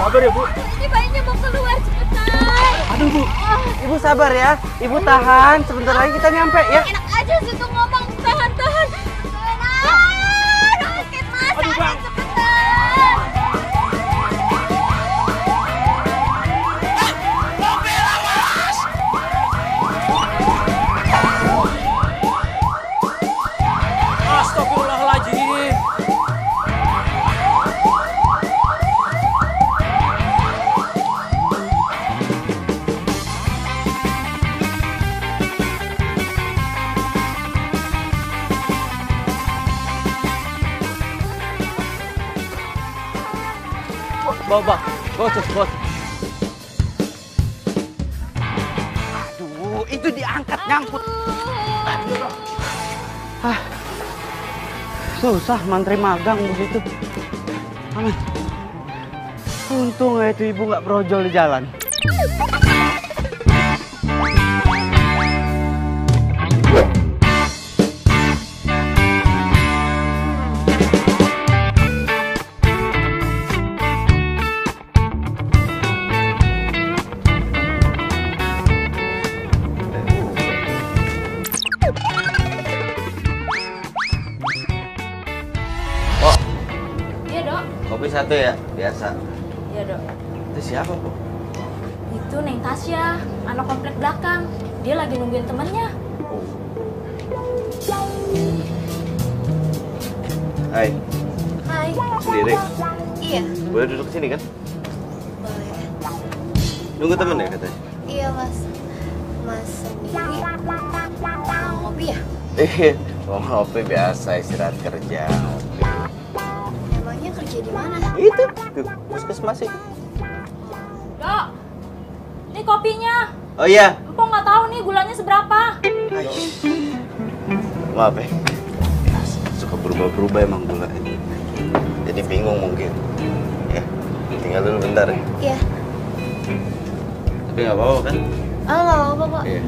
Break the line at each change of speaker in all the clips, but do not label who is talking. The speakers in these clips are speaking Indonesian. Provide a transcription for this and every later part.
Sabar ya, Bu.
Ini bayinya mau keluar cepetan.
Aduh, Bu. Ibu sabar ya. Ibu tahan. Sebentar lagi kita nyampe ya.
Enak aja sih tuh ngomong tahan-tahan. Sakit mas, cepetan.
Astagfirullahaladzim. Bawa, bos.
Aduh, itu diangkat nyangkut. Susah mantri magang begitu. Aman. Untung ya itu ibu nggak brojol di jalan.
Kopi satu ya, biasa.
Iya dok.
Itu siapa, Bu?
Itu Neng Tasya, anak komplek belakang. Dia lagi nungguin temennya.
Hai,
Hai.
sendiri?
Iya.
Boleh duduk sini kan?
Boleh.
Nunggu temen ya katanya?
Iya mas. Mas sendiri mau ngopi ya?
Iya, mau ngopi biasa, istirahat kerja.
Emangnya kerja di mana?
Itu, tuh, puskesmas sih.
Dok, ini kopinya.
Oh iya.
Empok nggak tahu nih gulanya seberapa.
Maaf ya. Suka berubah-berubah emang gula ini. Jadi bingung mungkin. Ya, tinggal dulu bentar ya.
Iya.
Tapi nggak apa-apa kan?
Oh nggak apa-apa kok.
Iya.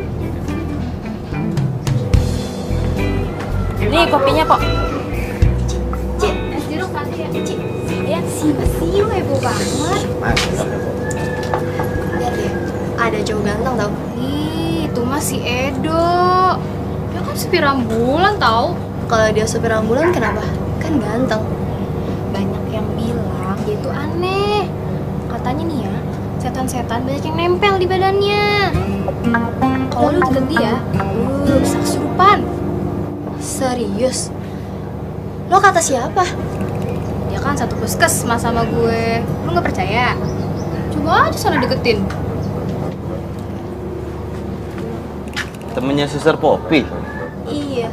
Ini kopinya kok. Cik, es jeruk kasih ya. Cik, iya siu heboh banget.
Mas,
Lihat ya, ada cowok ganteng tau. Ih, itu mah si Edo. Dia kan supir ambulan tau. Kalau dia supir ambulan kenapa? Kan ganteng. Banyak yang bilang dia itu aneh. Katanya nih ya, setan-setan banyak yang nempel di badannya. Kalau lu deket dia, bisa kesurupan. Serius? Lo kata siapa? Dia kan satu puskesmas sama gue. Lu nggak percaya? Coba aja sana deketin.
temennya Suster Poppy.
Iya.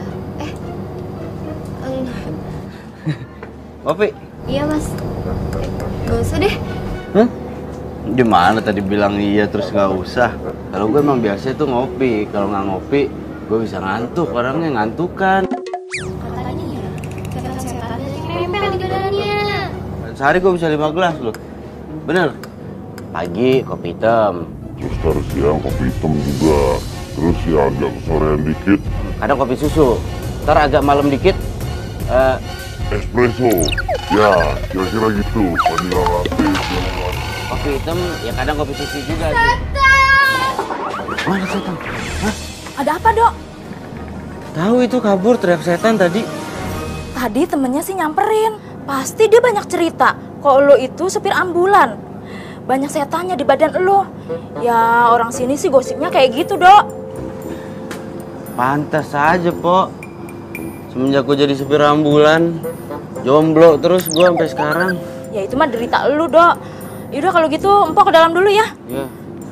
Poppy?
Iya mas. Gak usah deh.
Gimana tadi bilang iya terus nggak usah? Kalau gue emang biasa itu ngopi. Kalau nggak ngopi, gue bisa ngantuk. Orangnya ngantukan.
Katanya ya, setan-setan yang nempel di badannya.
Sehari gue bisa 5 gelas loh. Bener. Pagi kopi hitam.
Terus ntar siang kopi hitam juga. Terus ya agak kesorean dikit,
Kadang kopi susu. Ntar agak malam dikit.
espresso. Ya, kira-kira gitu. Vanilla latte,
Kopi hitam ya kadang kopi susu juga.
Setan!
Mana setan? Hah?
Ada apa dok?
Tahu itu kabur teriak setan tadi.
Tadi temennya sih nyamperin. Pasti dia banyak cerita. Kalau lo itu supir ambulan. Banyak setannya di badan lo. Ya orang sini sih gosipnya kayak gitu dok.
Pantas aja, Pok. Semenjak gue jadi supir ambulan, jomblo terus gue sampai sekarang.
Ya itu mah derita lu dok. Yaudah kalau gitu empok ke dalam dulu ya.
Ya.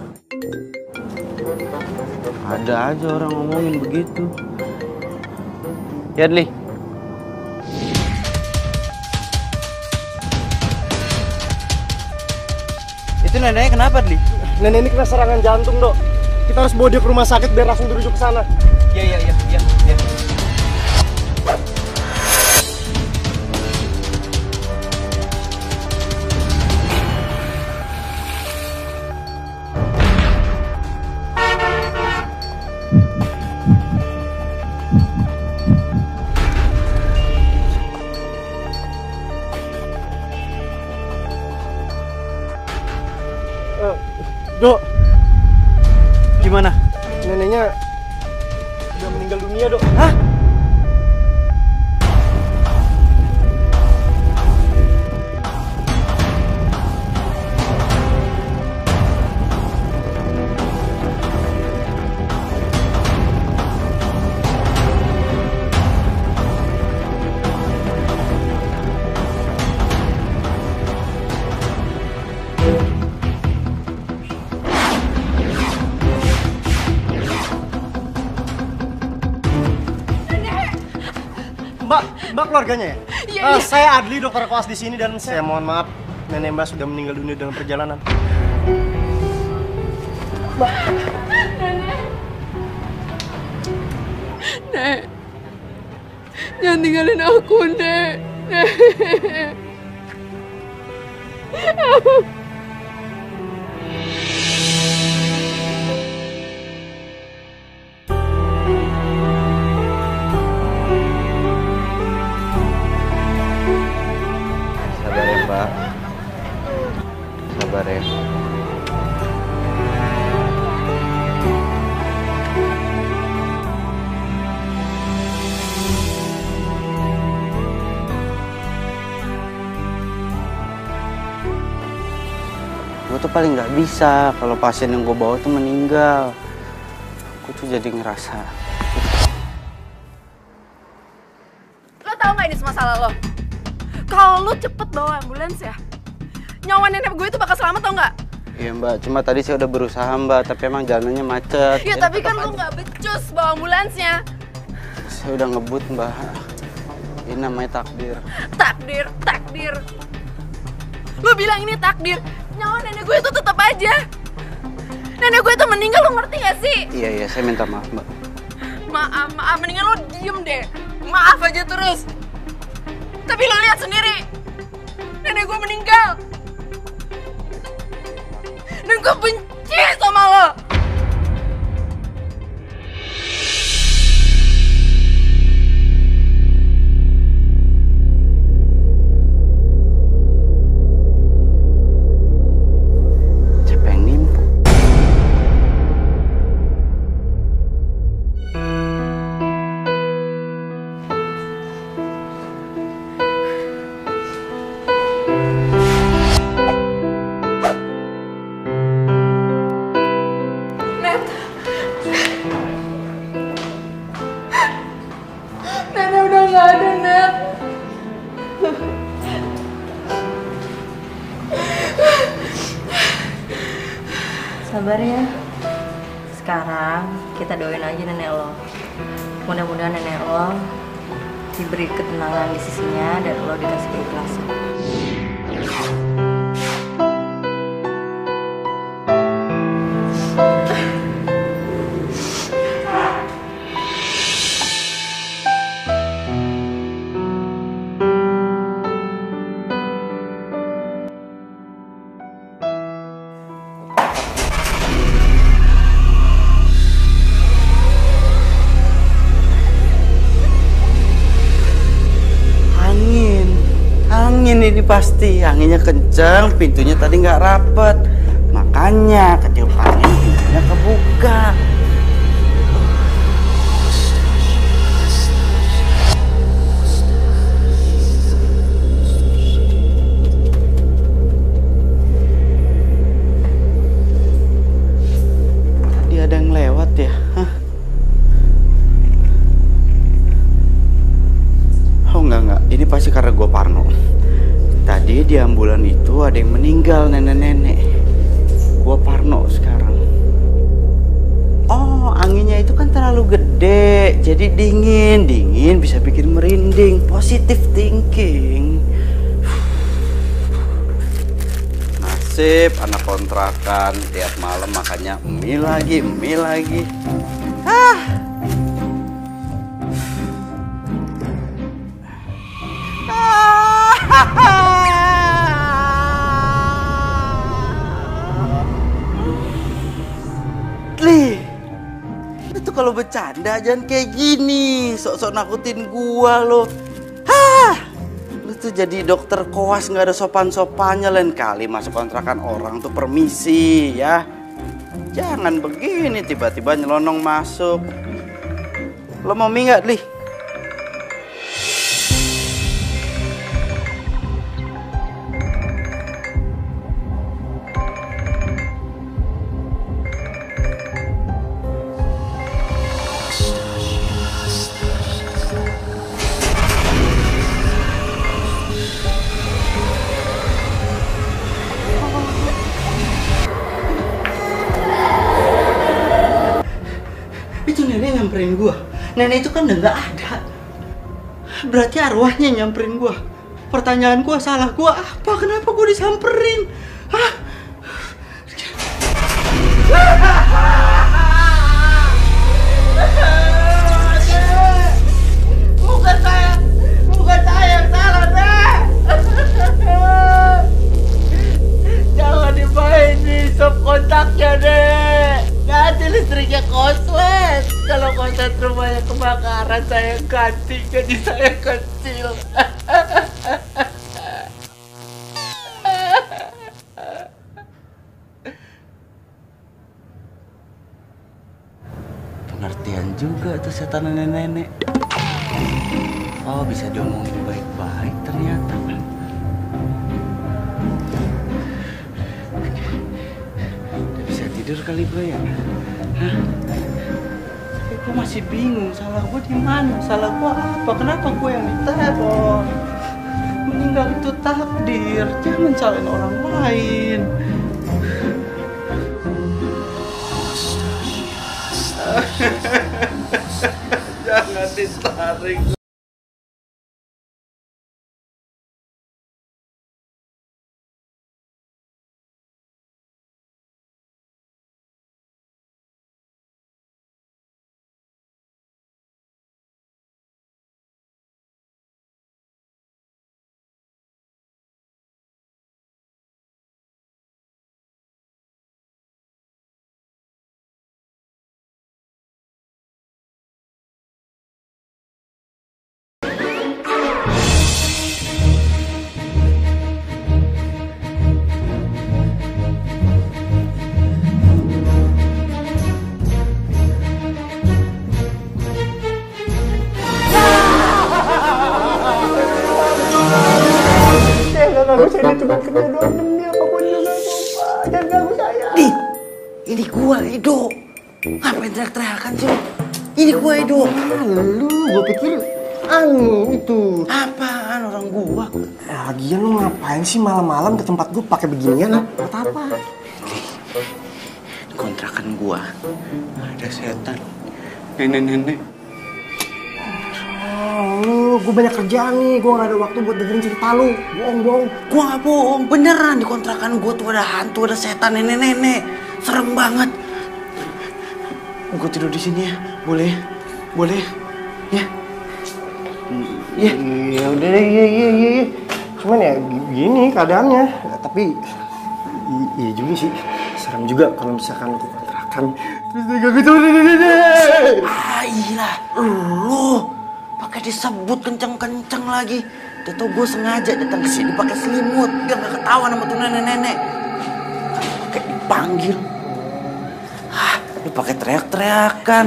Ada aja orang ngomongin begitu. Ya, Dli.
Itu neneknya kenapa, Dli?
Nenek ini kena serangan jantung, Dok. Kita harus bawa dia ke rumah sakit biar langsung dirujuk ke sana.
Iya.
Dok,
Gimana?
neneknya udah meninggal dunia, Dok.
Hah?
Mbak keluarganya ya?
Iya, iya.
Saya Adli, dokter koas di sini dan saya mohon maaf nenek Mbak sudah meninggal dunia dalam perjalanan.
Nek, jangan tinggalin aku, Nek. Nek.
Sabar ya, Mbak. Sabar ya. Gue tuh paling nggak bisa kalau pasien yang gue bawa tuh meninggal. Gue tuh jadi ngerasa.
Lo tau gak ini semua salah lo? Kalau lo cepet bawa ambulans ya, nyawa nenek gue itu bakal selamat tau gak?
Iya Mbak, cuma tadi saya udah berusaha Mbak, tapi emang jalannya macet.
Ya
Jadi
tapi kan
tetap
lo
aja.
gak becus bawa ambulansnya.
Saya udah ngebut Mbak. Ini namanya takdir.
Takdir, takdir. Lo bilang ini takdir, nyawa nenek gue itu tetap aja. Nenek gue itu meninggal, lo ngerti gak sih?
Iya, saya minta maaf Mbak.
Maaf, mendingan lo diem deh. Maaf aja terus. Tapi lo lihat sendiri, nenek gue meninggal. Dan gue benci sama lo.
Siapa yang nipu?
Net. Nenek udah gak ada, Net.
Sabar ya. Sekarang kita doain aja nenek lo. Mudah-mudahan nenek lo diberi ketenangan di sisinya dan lo dikasih keikhlasan.
Angin ini pasti, anginnya kenceng, pintunya tadi nggak rapet, makanya ketiup angin pintunya kebuka. Tadi ada yang lewat ya? Hah? Oh enggak, ini pasti karena gue parno. Tadi di ambulan itu ada yang meninggal, nenek-nenek. Gua parno sekarang. Oh, anginnya itu kan terlalu gede, jadi dingin bisa bikin merinding. Positive thinking. Nasib anak kontrakan tiap malam makanya mie lagi. Li, itu kalau bercanda jangan kayak gini, sok-sok nakutin gua lo. Hah, lu Itu jadi dokter koas nggak ada sopan-sopannya, lain kali masuk kontrakan orang tuh permisi ya. Jangan begini tiba-tiba nyelonong masuk. Lo mau mie nggak, Li?
Itu nenek nyamperin gua. Nenek itu kan udah nggak ada. Berarti arwahnya nyamperin gua. Pertanyaan gua, salah gua apa? Kenapa gua disamperin? Hah? Bukan saya yang salah, Nek. Jangan dimainin sop kontaknya, Nek. Nanti listriknya koslet. Kalau konslet rumahnya kebakaran, saya ganti jadi saya kecil.
Pengertian juga tuh setan nenek-nenek. Oh, bisa diomongin baik-baik ternyata. Udah bisa tidur kali gue ya? Hah?
Tapi gue masih bingung, salah gue di mana? Salah gue apa? Kenapa gue yang diteror? Meninggal itu takdir, jangan salahin orang lain.
Jangan ditarik.
Ini gua, Edo. Ngapain teriak-teriakan sih? Ini gua, Edo.
Lu, gue pikir itu.
Apaan orang gua?
Lagian lu ngapain sih malam-malam ke tempat gue pakai beginian? Buat apa?
Di kontrakan gua ada setan. Nenek-nenek.
Gue banyak kerjaan nih, gue gak ada waktu buat dengerin cerita lu. Bohong.
Gua nggak bohong, beneran di kontrakan gua tuh ada hantu, ada setan, nenek-nenek. Serem banget. Gua tidur di sini ya, boleh? Boleh? Ya?
Iya. Ya udah deh, iya. Cuman ya gini keadaannya. Tapi iya juga sih. Serem juga kalau misalkan ke kontrakan. Terus dia gak gitu.
Ah iya, lu pakai disebut kenceng-kenceng lagi. Udah tau gue sengaja datang ke sini pakai selimut biar gak ketahuan sama tuh nenek-nenek. Kayak dipanggil. Lu pakai teriak-teriakan.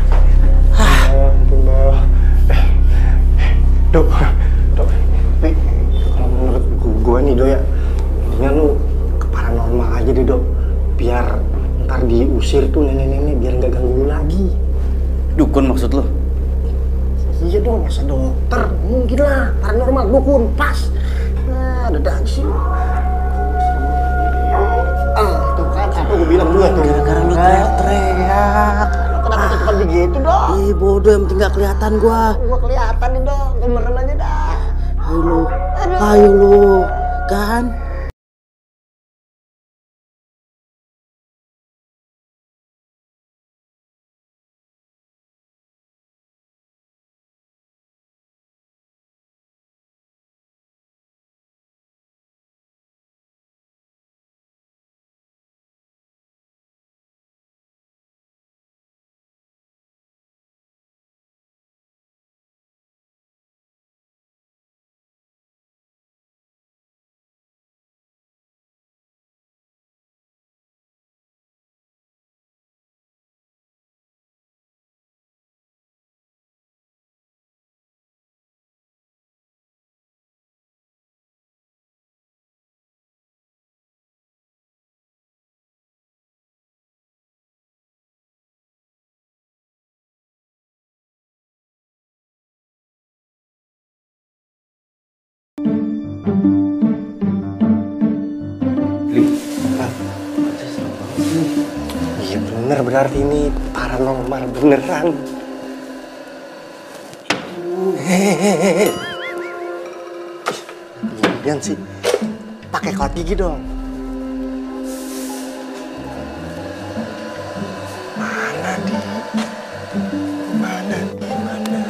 Dok. Tapi kalau menurut gue nih, Dok ya, mendingan lu ke paranormal aja deh, Dok. Biar ntar diusir tuh nenek-nenek biar nggak ganggu lu lagi.
Dukun maksud lo?
Iya dong, masa dokter? Mungkin lah, paranormal, dukun, pas. Nah, ada sih. Tuh kan, apa gue bilang juga tuh.
Gara-gara lu teriak-teriak.
Kenapa cepat begitu, Dok?
Ih bodoh, yang penting gak kelihatan gua.
Gua kelihatan nih, Dok. Gemeran aja dah.
Ayo lu, kan?
bener berarti ini paranormal beneran. Hehehe. Kemudian sih pakai kawat gigi dong. Mana di? Mana di mana?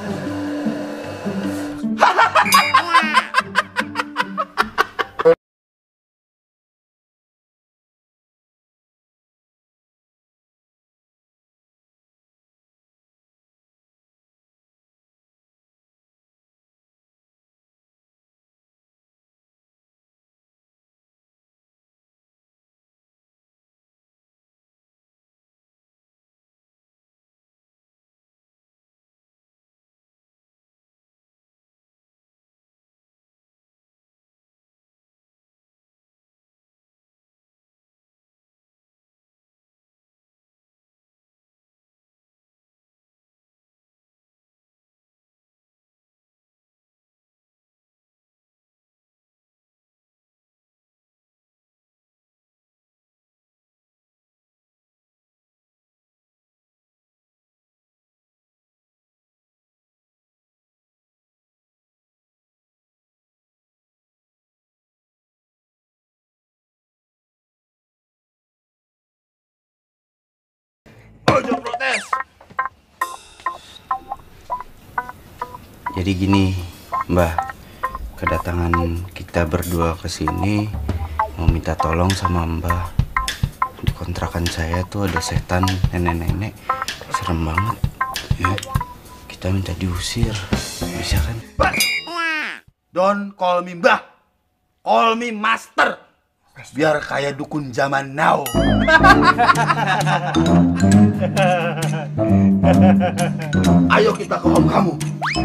Ojo protes. Jadi gini, Mbah, kedatangan kita berdua ke sini mau minta tolong sama Mbah. Di kontrakan saya tuh ada setan nenek-nenek, serem banget. Ya, kita minta diusir, bisa kan?
Don't call me Mbah, call me Master. Biar kayak dukun zaman now. Ayo kita ke om kamu.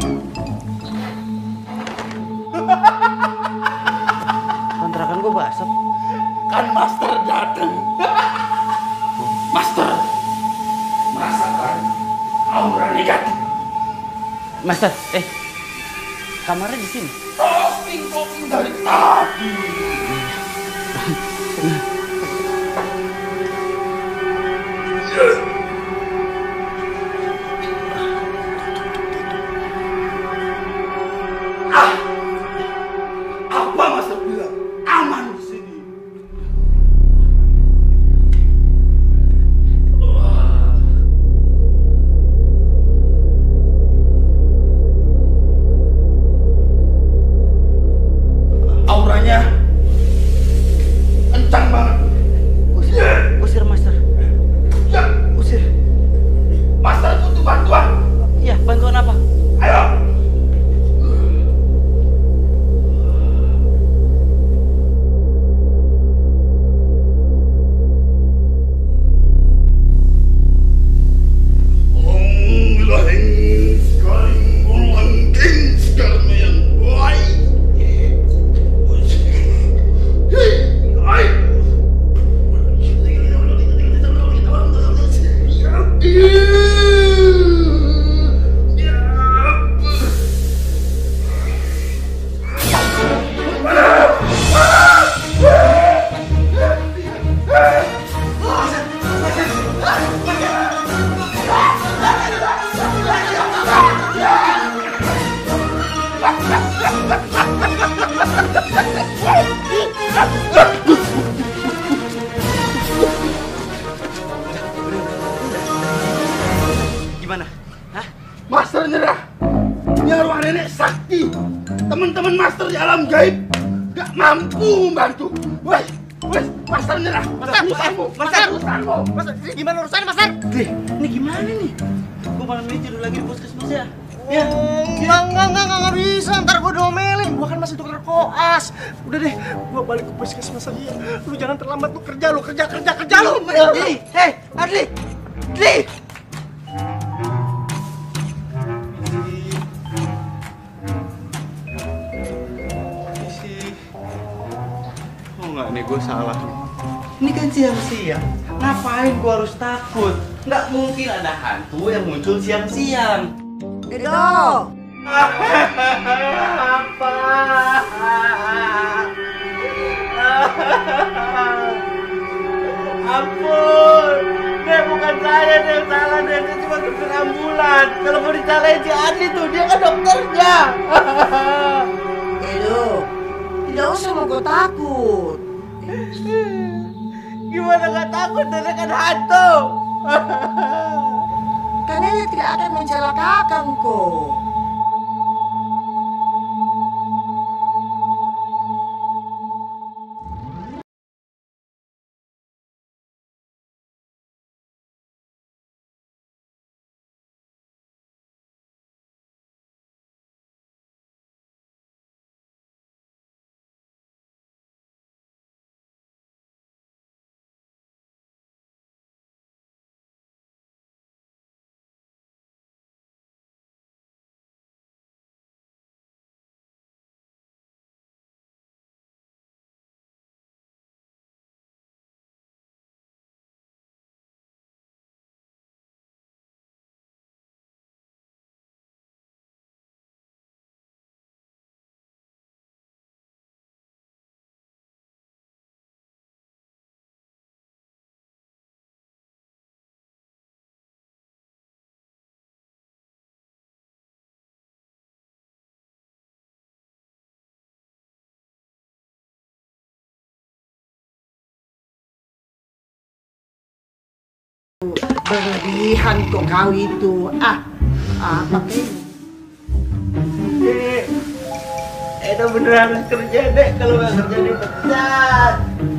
Kontrakan gua basah.
Kan Master dateng. Master merasakan aura negatif.
Master, kamarnya di sini.
Talking dari tadi. Apa Master bilang? Aman di sini. Auranya kencang banget.
Usir Master.
Ya,
Usir.
Master butuh bantuan.
Iya, bantuan apa?
Ayo.
Gimana? Hah?
Master nyerah. Ini arwah nenek sakti. Teman-teman Master di alam gaib gak mampu membantu. Wes, Master nyerah. Urusanmu.
Master, gimana urusannya, Master?
Ini gimana nih? Gua malam ini tidur lagi di puskesmas ya. Ya.
Enggak bisa, ntar gue diomelin. Gue kan masih tukar koas. Udah deh, gue balik ke puskesmas aja. Lu jangan terlambat, lu kerja lu.
Hei, Adli.
Oh enggak, nih gue salah.
Ini kan siang-siang. Ngapain gua harus takut? Nggak mungkin ada hantu yang muncul siang-siang.
Edo!
Apa? Ampun! Nek, supir ambulan. Kalau mau dicalain si Andi tuh, dia kan dokternya.
Edo, tidak usah mau gue takut.
Gimana gak takut, nenek kan hantu.
Karena dia tidak akan mencelakakan kau. Berlebihan kau itu. Pakai
Dek, Edo beneran harus kerja, Dek. Kalau nggak kerja dipecat.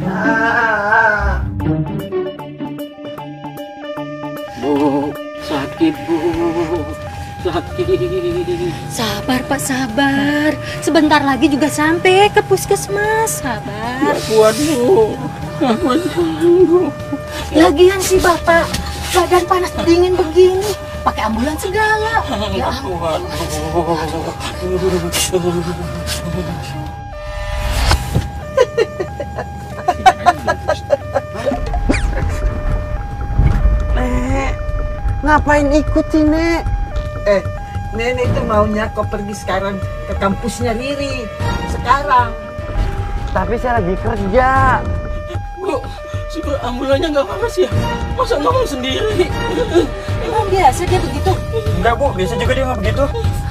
Bu, sakit Bu, sakit.
Sabar Pak, sabar. Sebentar lagi juga sampai ke puskesmas. Sabar.
Gak kuat Bu, gak kuat Bu.
Lagian sih Bapak, badan panas dingin begini, pakai ambulans segala. Ya
kuat Bu.
Nek, ngapain ikut sih Nek? Nenek itu maunya kau pergi sekarang ke kampusnya Riri. Sekarang.
Tapi saya lagi kerja.
Bu, supir ambulannya nggak panas ya? Masa ngomong sendiri?
Emang biasa dia begitu?
Enggak Bu, biasa juga dia nggak begitu.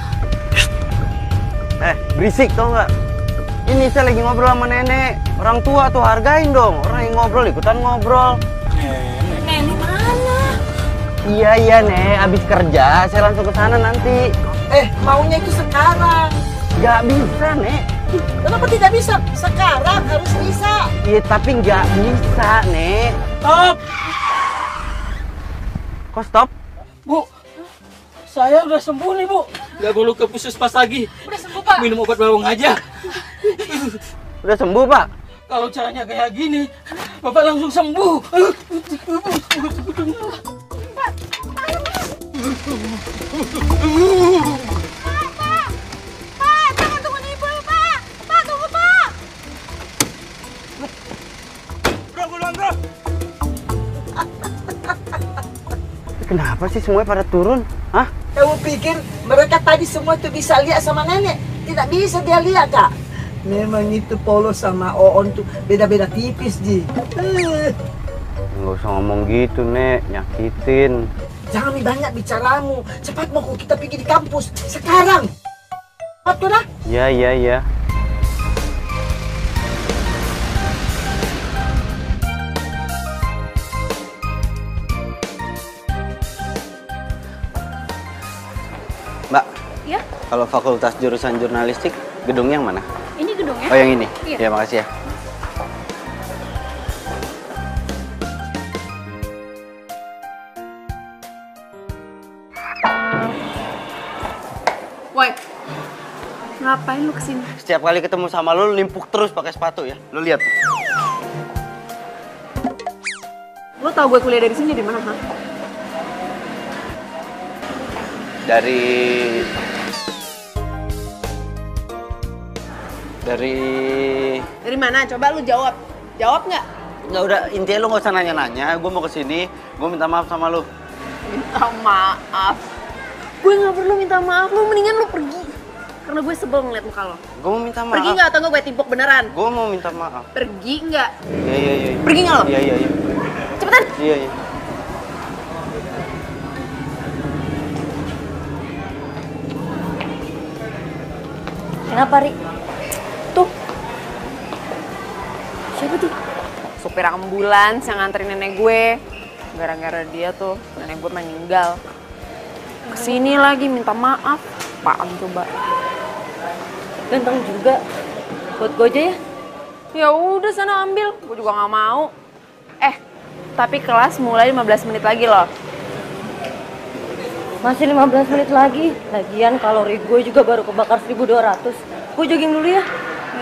Berisik tau nggak? Ini saya lagi ngobrol sama nenek. Orang tua tuh hargain dong. Orang yang ngobrol ikutan ngobrol.
Nenek mana?
Iya Nek, abis kerja saya langsung ke sana nanti.
Maunya itu sekarang.
Nggak bisa Nek.
Kenapa tidak bisa? Sekarang harus bisa.
Iya tapi nggak bisa Nek.
Stop!
Kok stop?
Bu, saya udah sembuh nih Bu. Nggak perlu ke puskesmas lagi.
Udah sembuh Pak.
Minum obat bawang aja.
Udah sembuh Pak?
Kalau caranya kayak gini, Bapak langsung sembuh.
Pak, jangan tunggu ibu Pak. Pak, tunggu Pak.
Bro.
Kenapa sih semuanya pada turun? Hah?
Kamu pikir mereka tadi semua itu bisa lihat sama nenek? Tidak bisa dia lihat, Kak. Memang itu Polos sama Oon tuh beda-beda tipis, Ji.
Nggak usah ngomong gitu Nek, nyakitin.
Jangan banyak bicaramu. Cepat mau kita pergi di kampus. Sekarang. Betul dah?
Iya. Mbak.
Ya?
Kalau fakultas jurusan jurnalistik, gedungnya yang mana?
Ini gedungnya?
Oh yang ini?
Iya.
Ya makasih ya.
Woi, ngapain lu kesini?
Setiap kali ketemu sama lu limpuk terus pakai sepatu ya. Lu lihat.
Lu tau gue kuliah dari sini dari mana, ha? Dari mana? Coba lu jawab. Jawab nggak?
Nggak, udah, intinya lu nggak usah nanya-nanya. Gue mau kesini, gue minta maaf sama lu.
Minta maaf. Gue nggak perlu minta maaf, lu mendingan lu pergi. Karena gue sebel ngeliat muka lo.
Gue mau minta maaf.
Pergi nggak atau nggak gue timpuk beneran?
Gue mau minta maaf.
Pergi nggak?
Iya.
Pergi nggak lo?
Iya.
Cepetan.
Iya.
Kenapa, Ri? Tuh. Siapa tuh?
Supir ambulans yang nganterin nenek gue. Gara-gara dia tuh nenek gue meninggal. Kesini lagi minta maaf. Apaan coba?
Ganteng juga. Buat gue aja ya?
Ya udah sana ambil. Gue juga nggak mau. Tapi kelas mulai 15 menit lagi loh.
Masih 15 menit lagi. Lagian kalori gue juga baru kebakar 1200. Gue jogging dulu ya.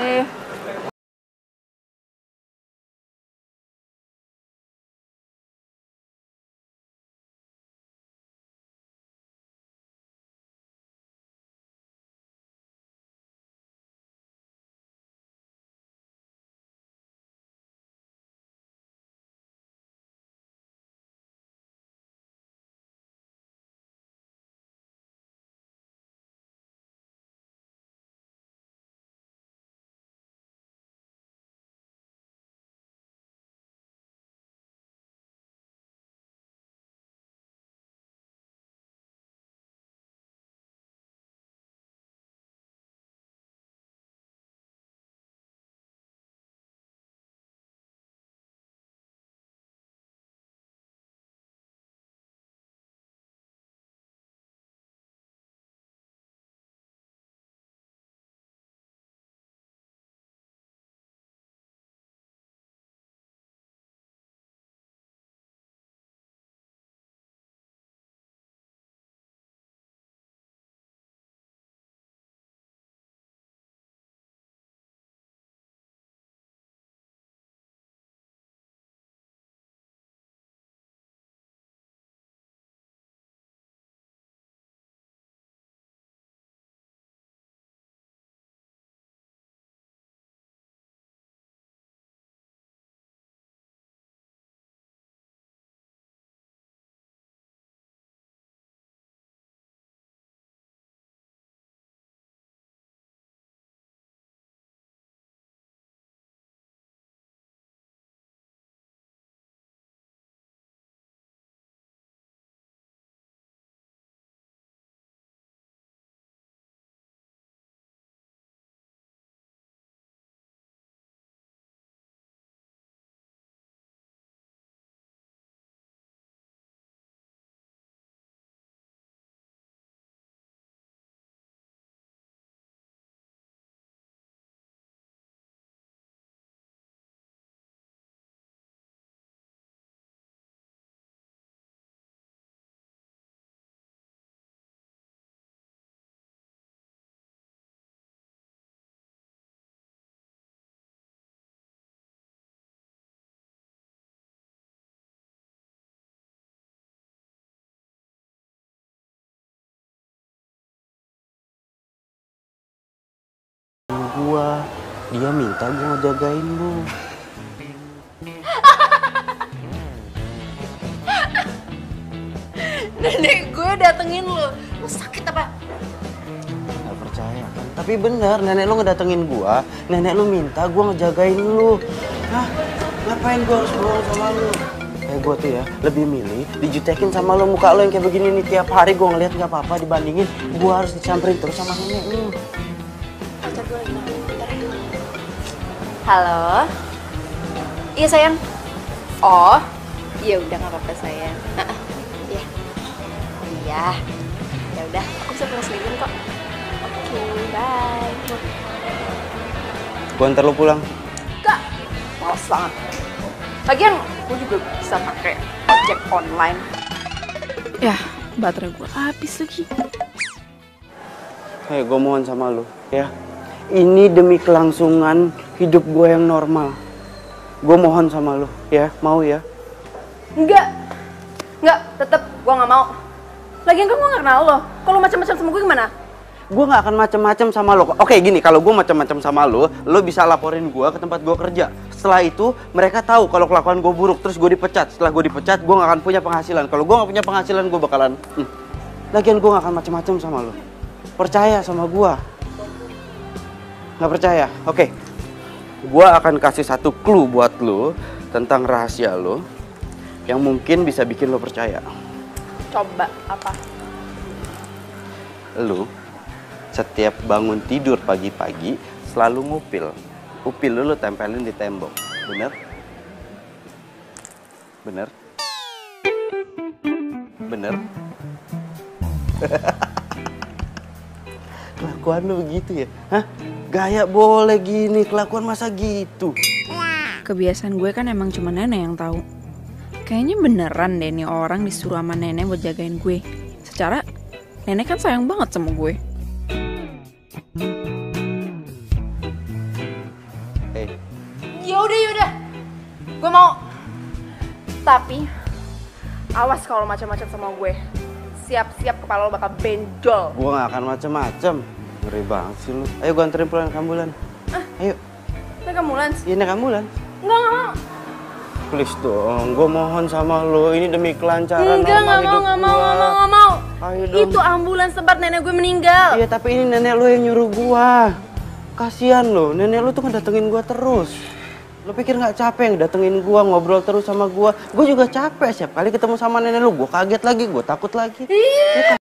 Dia minta gua ngejagain lu.
Nenek gue datengin lu. Lu sakit apa?
Gak percaya kan? Tapi bener, nenek lu ngedatengin gua. Nenek lu minta gua ngejagain lu. Hah? Ngapain gua harus bohong sama lu? Gua tuh ya lebih milih dijutekin sama lu, muka lu yang kayak begini nih tiap hari gua ngeliat nggak apa-apa dibandingin gua harus disamperin terus sama nenek lu.
Halo. Iya sayang. Oh, iya udah nggak apa-apa sayang. Iya. Iya. Ya udah, aku bisa pulang sendiri kok. Oke, bye.
Gua antar lu pulang.
Kak, males banget. Lagian gue juga bisa pakai ojek online. Ya, baterai gue habis lagi.
Hei, gue mohon sama lu, ya. Ini demi kelangsungan hidup gue yang normal. Gue mohon sama lu, ya. Mau ya?
Enggak, tetep gue nggak mau. Lagian kan gue nggak kenal lo. Kalau macam-macam sama gue gimana?
Gue nggak akan macam-macam sama lo. Oke, gini, kalau gue macam-macam sama lo bisa laporin gue ke tempat gue kerja. Setelah itu mereka tahu kalau kelakuan gue buruk, terus gue dipecat. Setelah gue dipecat, gue nggak akan punya penghasilan. Kalau gue nggak punya penghasilan, gue bakalan. Lagian gue nggak akan macam-macam sama lo. Percaya sama gue. Nggak percaya? Oke. Gue akan kasih satu clue buat lo tentang rahasia lo yang mungkin bisa bikin lo percaya.
Coba apa?
Lo setiap bangun tidur pagi-pagi selalu ngupil. Upil lu tempelin di tembok. Bener? Bener? Bener? Kelakuan lu begitu ya? Hah? Gaya boleh gini, kelakuan masa gitu?
Kebiasaan gue kan emang cuma nenek yang tahu. Kayaknya beneran deh nih orang disuruh sama nenek buat jagain gue. Secara nenek kan sayang banget sama gue.
Yaudah. Gue mau. Tapi awas kalau macam-macam sama gue. Siap-siap kepala lo bakal benjol.
Gue gak akan macem-macem. Ngeri banget sih lu. Ayo gue anterin pulang ke ambulans. Ayo.
Naik ambulans?
Iya naik ambulans.
Enggak mau.
Please dong, gue mohon sama lo. Ini demi kelancaran
Enggak,
normal hidup gue.
Nggak mau.
Ayo dong.
Itu ambulans tempat nenek gue meninggal.
Iya tapi ini nenek lo yang nyuruh gue. Kasian lo, nenek lo tuh kan datengin gue terus. Lo pikir gak capek datengin gue, ngobrol terus sama gue? Gue juga capek, setiap kali ketemu sama nenek lo, gue kaget lagi, gue takut lagi.
Iya.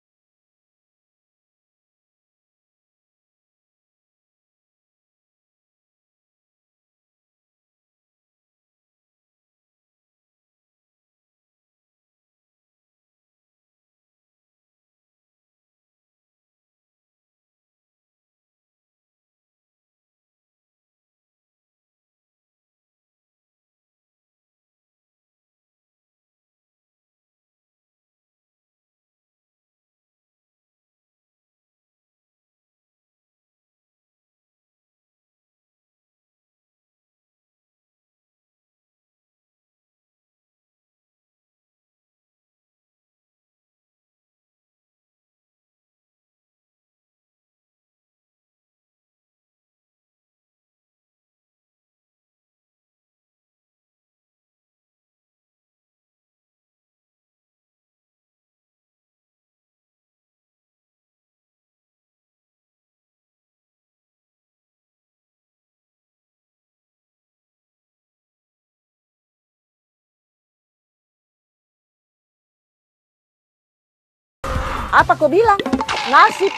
Apa kau bilang? Nasib.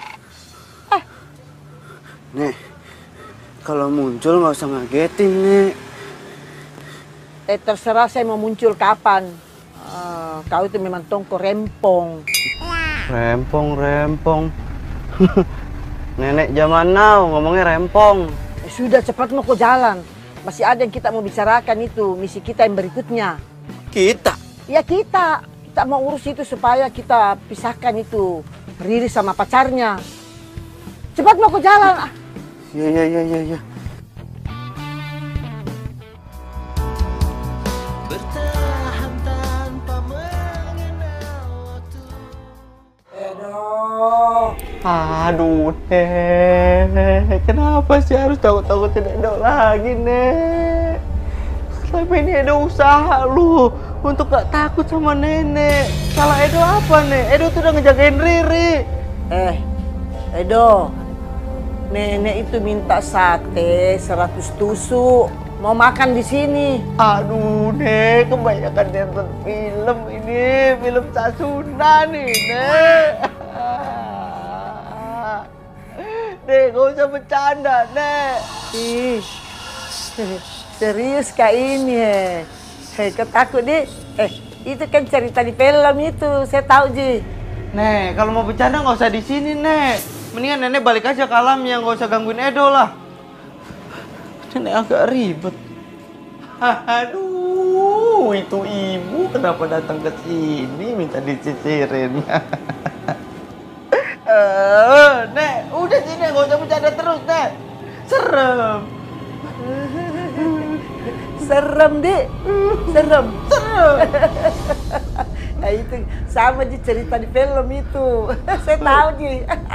Nek, kalau muncul nggak usah ngagetin, Nek.
Terserah saya mau muncul kapan. Kau itu memang tongko rempong.
Rempong. Nenek zaman now ngomongnya rempong.
Sudah cepat mau kau jalan. Masih ada yang kita mau bicarakan itu, misi kita yang berikutnya.
Kita?
Ya kita mau urus itu supaya kita pisahkan itu Riri sama pacarnya. Cepat mau kau jalan.
Iya.
Bertahan tanpa mengenal waktu.
Aduh, Nek. Kenapa sih harus takut-takutin Edo lagi, Nek? Selama ini Edo usaha lu untuk gak takut sama nenek. Salah Edo apa, Nek? Edo tuh udah ngejagain Riri.
Edo, nenek itu minta sate 100 tusuk. Mau makan di sini.
Aduh, Nek, kebanyakan nonton film ini. Film Sasuna nih, Nek. Nek, gak usah bercanda, Nek.
Ih, serius kak ini kau takut deh. Itu kan cerita di film itu, saya tahu Ji.
Nek, kalau mau bercanda nggak usah di sini, Nek. Mendingan nenek balik aja ke alamnya, nggak usah gangguin Edo lah. Nenek agak ribet. Aduh, itu ibu kenapa datang ke sini minta dicicirin? Nek, udah sini nggak usah bercanda terus, Nek. Serem.
Serem deh, serem. Nah itu sama Ji cerita di film itu. Saya tahu Ji.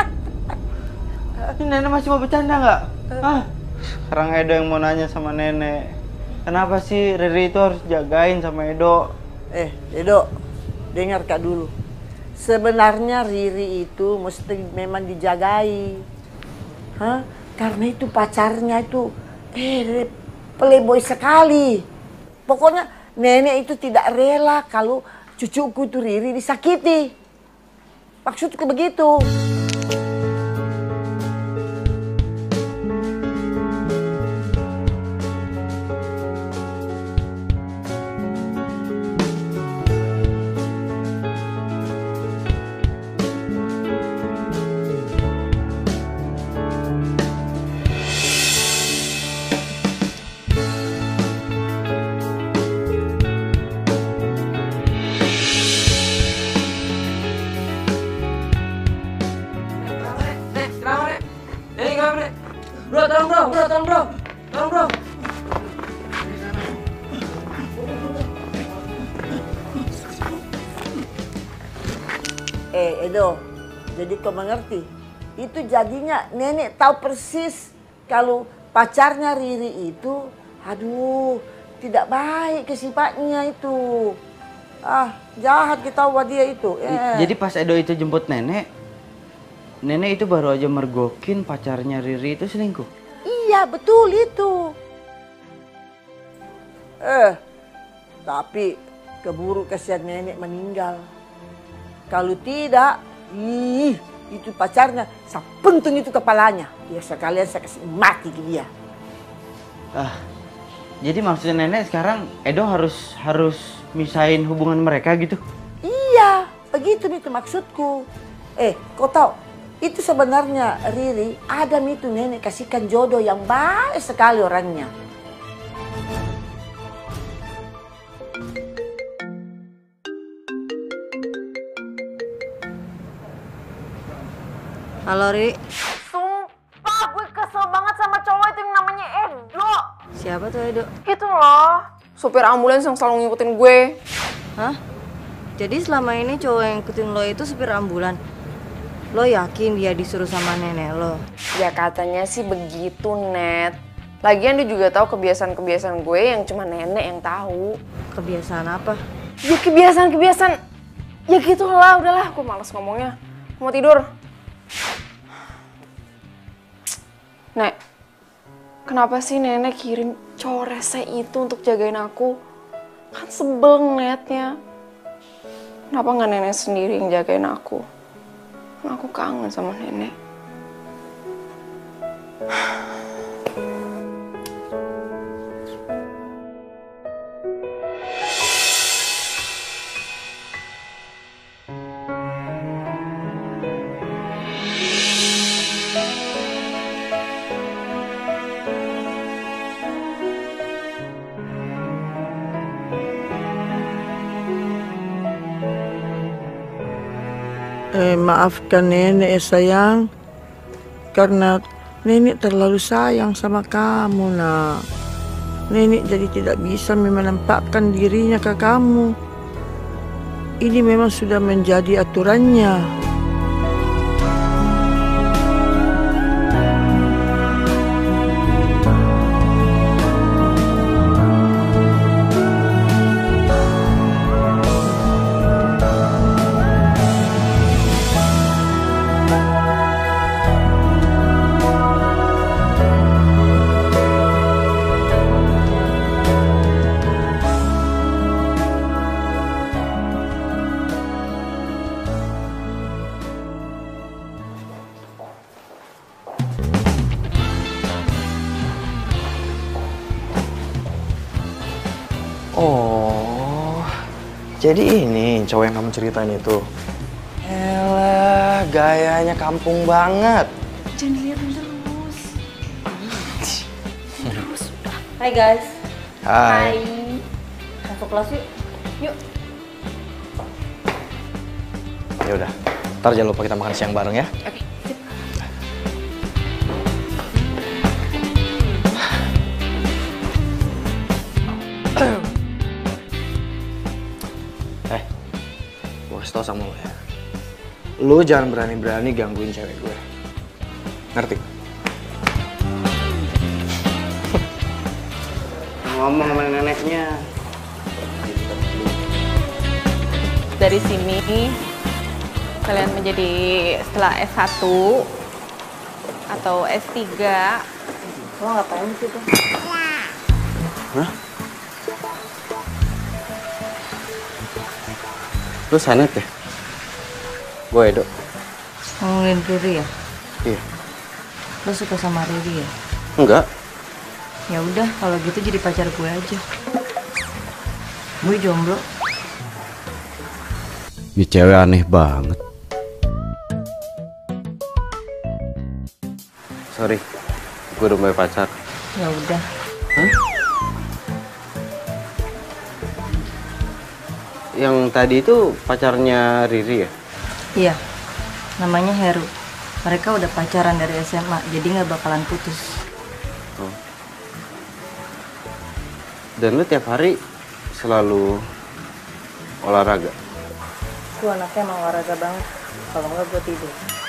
Ini nenek masih mau bercanda nggak? Sekarang Edo yang mau nanya sama nenek. Kenapa sih Riri itu harus jagain sama Edo?
Edo, dengar kak dulu. Sebenarnya Riri itu mesti memang dijagai. Karena itu pacarnya itu playboy sekali. Pokoknya nenek itu tidak rela kalau cucuku itu Riri disakiti. Maksudku begitu. Edo, jadi kau mengerti? Itu jadinya nenek tahu persis kalau pacarnya Riri itu, aduh, tidak baik ke sifatnya itu. Jahat kita tahu dia itu.
Jadi pas Edo itu jemput nenek, nenek itu baru aja mergokin pacarnya Riri itu selingkuh.
Iya, betul itu. Tapi keburu kasihan nenek meninggal. Kalau tidak, itu pacarnya, saya pentung itu kepalanya. Ya sekalian saya kasih mati ke dia.
Jadi maksudnya nenek sekarang Edo harus misahin hubungan mereka gitu?
Iya, begitu itu maksudku. Kau tahu, itu sebenarnya Riri ada itu nenek kasihkan jodoh yang baik sekali orangnya.
Halo, Ri.
Sumpah gue kesel banget sama cowok itu yang namanya Edo.
Siapa tuh Edo?
Itu loh, supir ambulans yang selalu ngikutin gue.
Hah? Jadi selama ini cowok yang ngikutin lo itu supir ambulan? Lo yakin dia disuruh sama nenek lo?
Ya katanya sih begitu, Net. Lagian dia juga tahu kebiasaan-kebiasaan gue yang cuma nenek yang tahu.
Kebiasaan apa?
Ya kebiasaan. Ya gitulah, udahlah, gue males ngomongnya. Mau tidur. Nek, kenapa sih nenek kirim cowok rese itu untuk jagain aku? Kan sebel ngeliatnya. Kenapa nggak nenek sendiri yang jagain aku? Kan aku kangen sama nenek.
Maafkan nenek ya sayang, karena nenek terlalu sayang sama kamu nak. Nenek jadi tidak bisa menampakkan dirinya ke kamu. Ini memang sudah menjadi aturannya.
Oh, jadi ini cowok yang kamu ceritain itu. Elah, gayanya kampung banget.
Jangan dilihatin terus. Terus udah.
Hai guys.
Hai.
Masuk kelas yuk.
Yuk.
Ya udah, ntar jangan lupa kita makan siang bareng ya.
Oke.
Gue kasih tau sama lo ya. Lo jangan berani-berani gangguin cewek gue. Ngerti?
Ngomong sama neneknya.
Dari sini kalian menjadi setelah S1 atau S3.
Lo ngapain sih tuh?
Hah? Lu Sanet ya? Gue Edo.
Ngomongin Riri ya?
Iya.
Lo suka sama Riri ya?
Enggak.
Ya udah, kalau gitu jadi pacar gue aja. Gue jomblo.
Ini cewek aneh banget. Sorry, gue udah punya pacar.
Ya udah.
Hah? Yang tadi itu pacarnya Riri ya?
Iya, namanya Heru. Mereka udah pacaran dari SMA, jadi nggak bakalan putus.
Oh. Dan lu tiap hari selalu olahraga?
Gue anaknya emang olahraga banget. Kalau enggak gue tidur.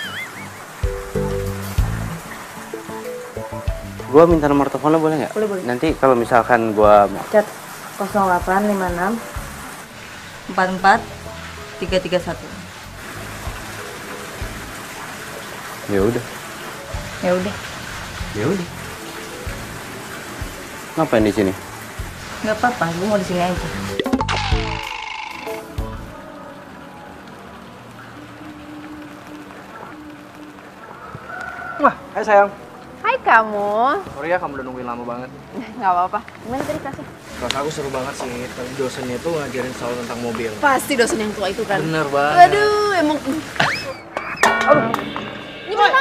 Gue minta nomor teleponnya boleh nggak?
Boleh, boleh.
Nanti kalau misalkan gue
Chat 0856 44 331.
Ya udah.
Ya udah.
Ya udah. Ngapain di sini?
Nggak apa-apa, gue mau di sini aja.
Wah, hai sayang.
Hai kamu.
Sorry ya kamu udah nungguin lama banget.
Nggak apa-apa. Gimana tadi kelasnya?
Kelas aku seru banget sih. Tadi dosennya tuh ngajarin selalu tentang mobil.
Pasti dosen yang tua itu kan.
Bener banget.
Aduh, emang. Gimana?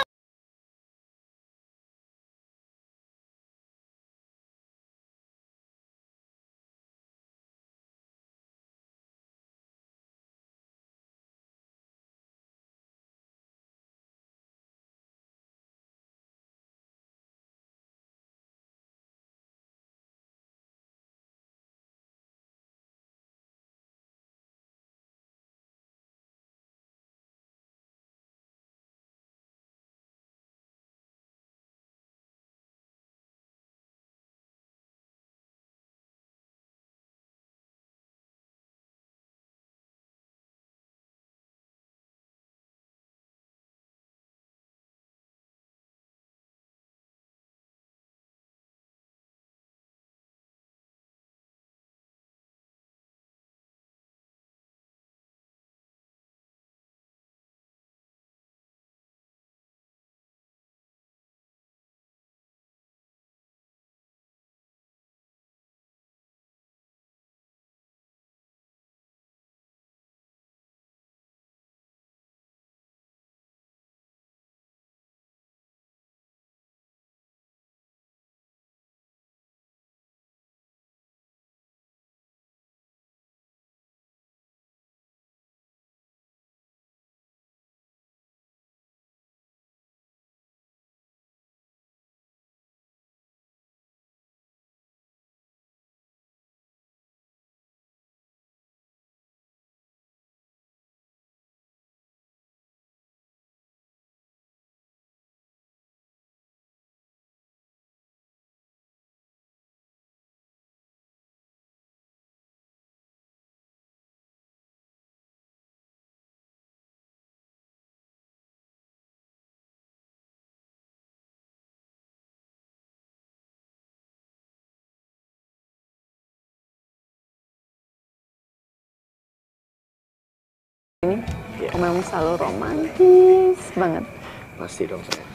Ini memang selalu romantis banget.
Pasti dong saya.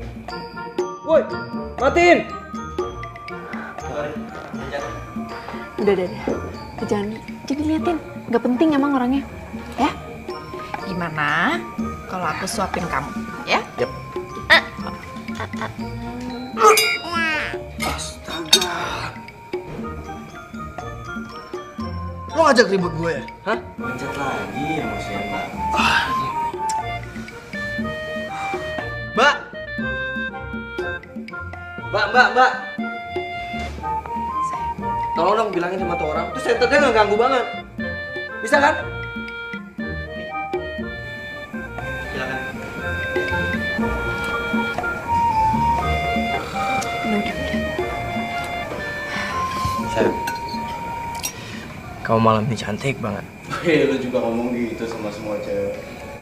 Woi, matiin!
Udah. Jangan liatin. Gak penting emang orangnya. Ya?
Gimana kalau aku suapin kamu, ya?
Yap.
Astaga. Lo ngajak ribut gue ya? Hah?
Pencet lagi emosian banget.
Mbak. Tolong dong bilangin sama tuh orang. Tuh senternya nggak ganggu banget. Bisa kan?
Silakan.
Udah.
Sayang, kamu malam ini cantik banget.
Hei, lu juga ngomong gitu sama semua cewek.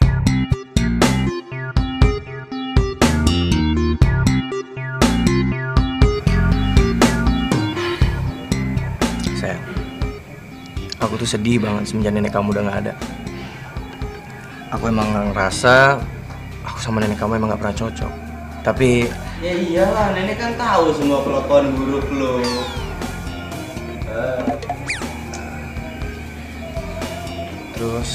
Sayang, aku tuh sedih banget semenjak nenek kamu udah nggak ada. Aku emang ngerasa aku sama nenek kamu emang nggak pernah cocok. Tapi
Ya iyalah, nenek kan tahu semua kelakuan buruk lo.
terus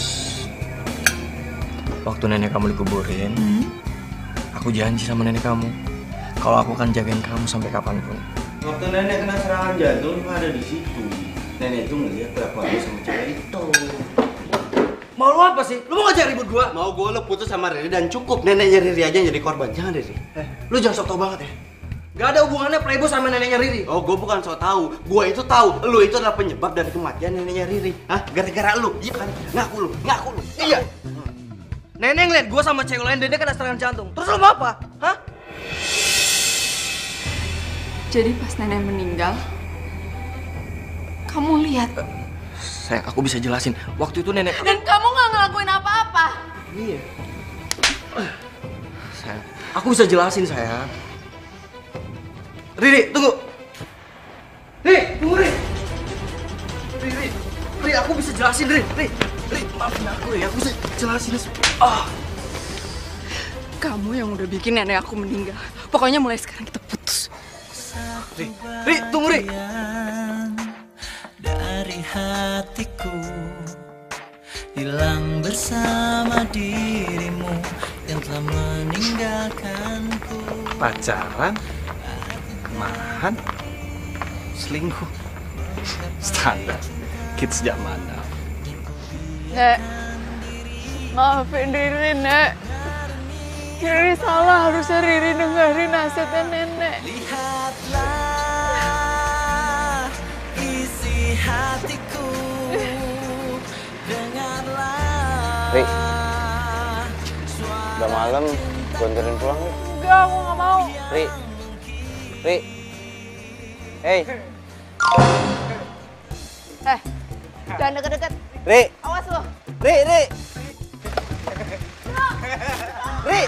waktu nenek kamu dikuburin, aku janji sama nenek kamu kalau aku akan jagain kamu sampai kapanpun.
Waktu nenek kena serangan jantung, lu ada di situ. Nenek itu ngeliat kelakuan lu sama cewek itu.
Mau lu apa sih? Lu mau ngajak ribut gua?
Mau gue lo putus sama Riri dan cukup neneknya Riri aja yang jadi korban. Jangan Riri.
Lu jangan sok tau banget ya. Gak ada hubungannya Playboy sama neneknya Riri.
Oh, gue bukan sok tahu. Gue itu tahu. Lu itu adalah penyebab dari kematian neneknya Riri. Hah? Gara-gara lu. Iya kan? Ngaku lu.
Iya. Nenek ngeliat gue sama cewek lain dan dia kena serangan jantung. Terus lo mau apa? Hah?
Jadi pas nenek meninggal, kamu lihat.
Sayang, aku bisa jelasin. Waktu itu nenek...
Dan kamu nggak ngelakuin apa-apa.
Iya. Sayang, aku bisa jelasin, sayang. Riri, tunggu. Ri, tunggu, Ri. Ri, aku bisa jelasin, Ri. Ri, maafin aku, Ri. Aku bisa jelasin.
Kamu yang udah bikin nenek aku meninggal. Pokoknya mulai sekarang kita putus.
Ri, tunggu, Ri.
Dari hatiku hilang bersama dirimu yang telah meninggalkanku.
Pacaran, kemarahan, selingkuh, standar kids zaman now.
Nek, maafin Riri, Nek. Riri salah, harusnya Riri dengerin nasihatnya nenek.
Lihatlah isi hatiku, dengarlah.
Ri, udah malam, gue anterin pulang nih.
Enggak, aku nggak mau.
Ri, hey.
Jangan deket-deket.
Ri,
Awas lo.
Ri. Ri.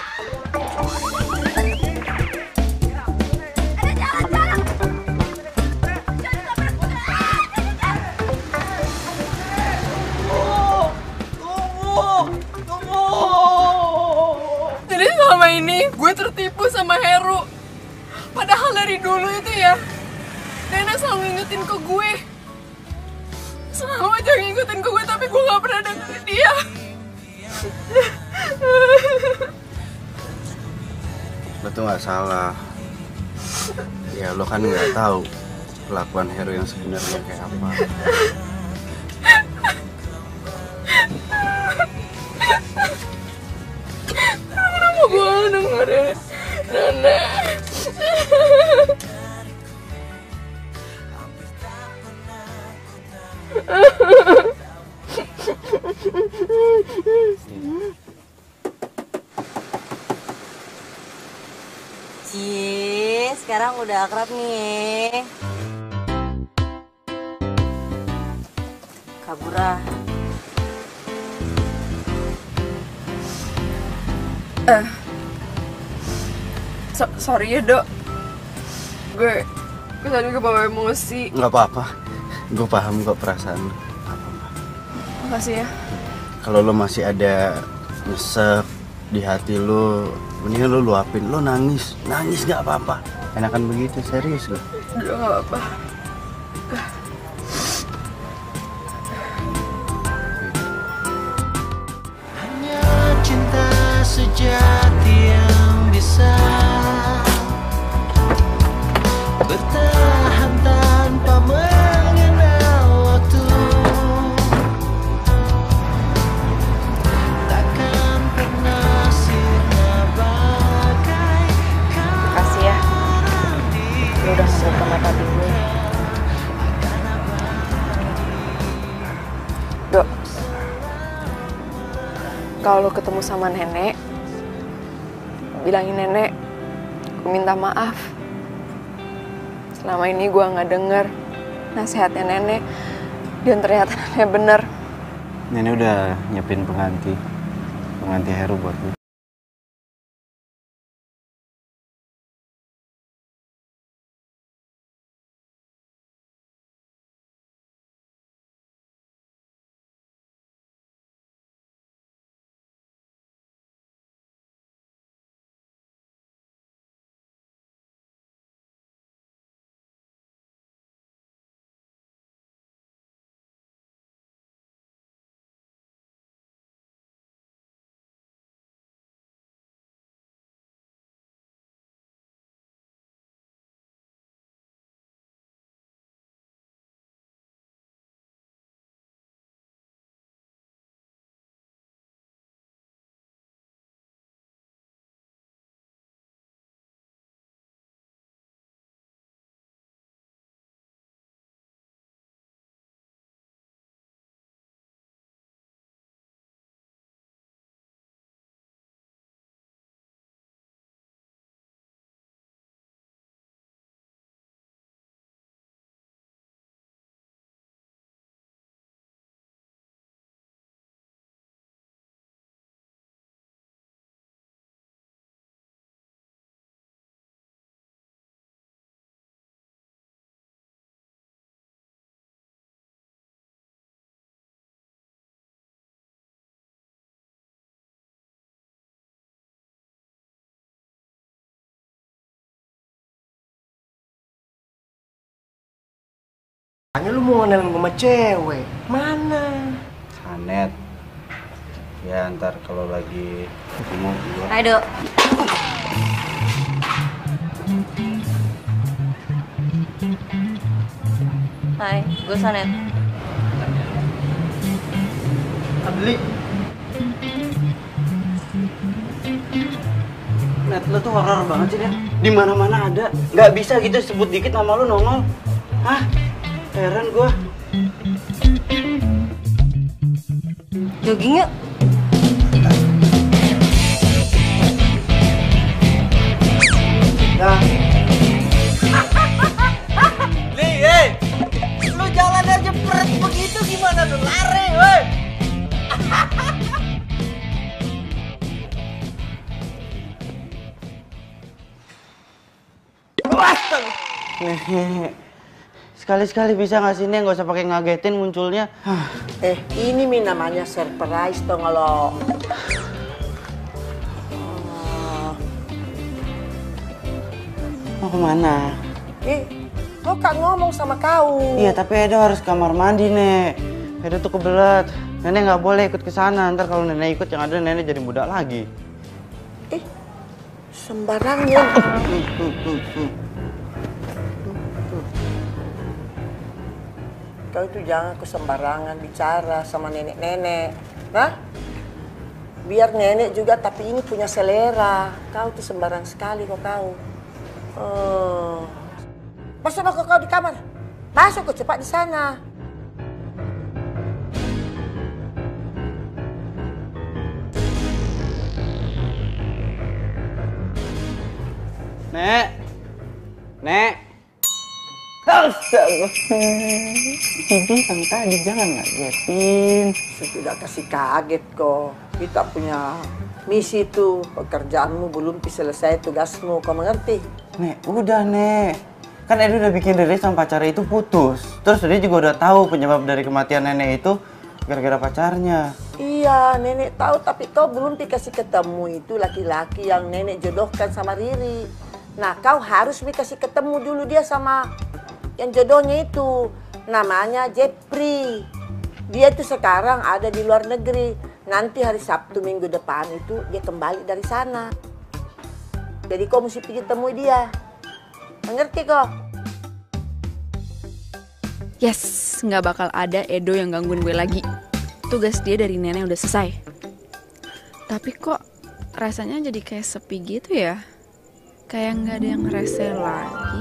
Jadi selama ini gue tertipu sama Heru. Padahal dari dulu itu ya, Nenek selalu ngingetin ke gue. Selalu aja ngingetin ke gue, tapi gue gak pernah dengerin dia.
Lo tuh gak salah. Ya lo kan gak tahu kelakuan Heru yang sebenarnya kayak apa.
Kenapa gue gak dengerin Nenek?
Cie, sekarang udah akrab nih. Kabura.
Sorry ya, Dok. Gue tadi kebawa emosi.
Gak apa-apa. Gue paham kok perasaan lo.
Makasih ya.
Kalau lo masih ada nyesek di hati lo, mendingan lo luapin. Lo nangis gak apa-apa. Enakan begitu, serius lo.
Udah gak apa-apa.
Hanya cinta sejati yang bisa bertahan tanpa mengenal waktu. Takkan pernah sirna bagaikan.
Makasih ya. Lu udah membuka mata gue.
Dok, kalau ketemu sama nenek, bilangin nenek, aku minta maaf. Selama ini gue nggak denger nasihatnya nenek, dan ternyata nenek bener.
Nenek udah nyiapin pengganti Heru buat lo.
Hanya lu mau ngenalin sama cewek. Mana?
Sanet. Ya ntar kalau lagi ketemu gua.
Hai, Dok. Hai, gue Sanet.
Beli.
Net, lu tuh horor banget sih, Net. Di mana-mana ada. Nggak bisa gitu sebut dikit nama lu nongol. Hah? Heran gua.
Jogging yuk.
Nah,
Nih, lu jalan aja peret begitu gimana lu lari, woi.
Nih, sekali-sekali bisa nggak sih nih, nggak usah pakai ngagetin munculnya.
Ini namanya surprise dong lo.
Mau kemana?
Kok kan ngomong sama kau?
Iya, tapi Edo harus kamar mandi, Nek. Edo tuh kebelet. Nenek nggak boleh ikut ke sana. Ntar kalau nenek ikut yang ada nenek jadi muda lagi.
Sembarangan. Kau itu jangan kesembarangan bicara sama nenek-nenek. Hah? Biar nenek juga, tapi ini punya selera. Kau tuh sembarang sekali kok kau. Masuk kau di kamar. Masuk kau cepat di sana.
Nek. Nek. Astaga. Bilang tadi jangan ngagetin.
Sudah kasih kaget kok. Kita punya misi tuh. Pekerjaanmu belum selesai tugasmu. Kau mengerti?
Nek, udah Nek. Kan Edo udah bikin Riri sama pacarnya itu putus. Terus dia juga udah tahu penyebab dari kematian nenek itu gara-gara pacarnya.
Iya, nenek tahu, tapi kau belum dikasih ketemu itu laki-laki yang nenek jodohkan sama Riri. Nah, kau harus dikasih ketemu dulu dia sama yang jodohnya itu. Namanya Jepri. Dia tuh sekarang ada di luar negeri. Nanti hari Sabtu minggu depan itu dia kembali dari sana. Jadi kau mesti pergi temui dia. Mengerti kok?
Yes, nggak bakal ada Edo yang gangguin gue lagi. Tugas dia dari nenek udah selesai. Tapi kok rasanya jadi kayak sepi gitu ya? Kayak nggak ada yang rese lagi.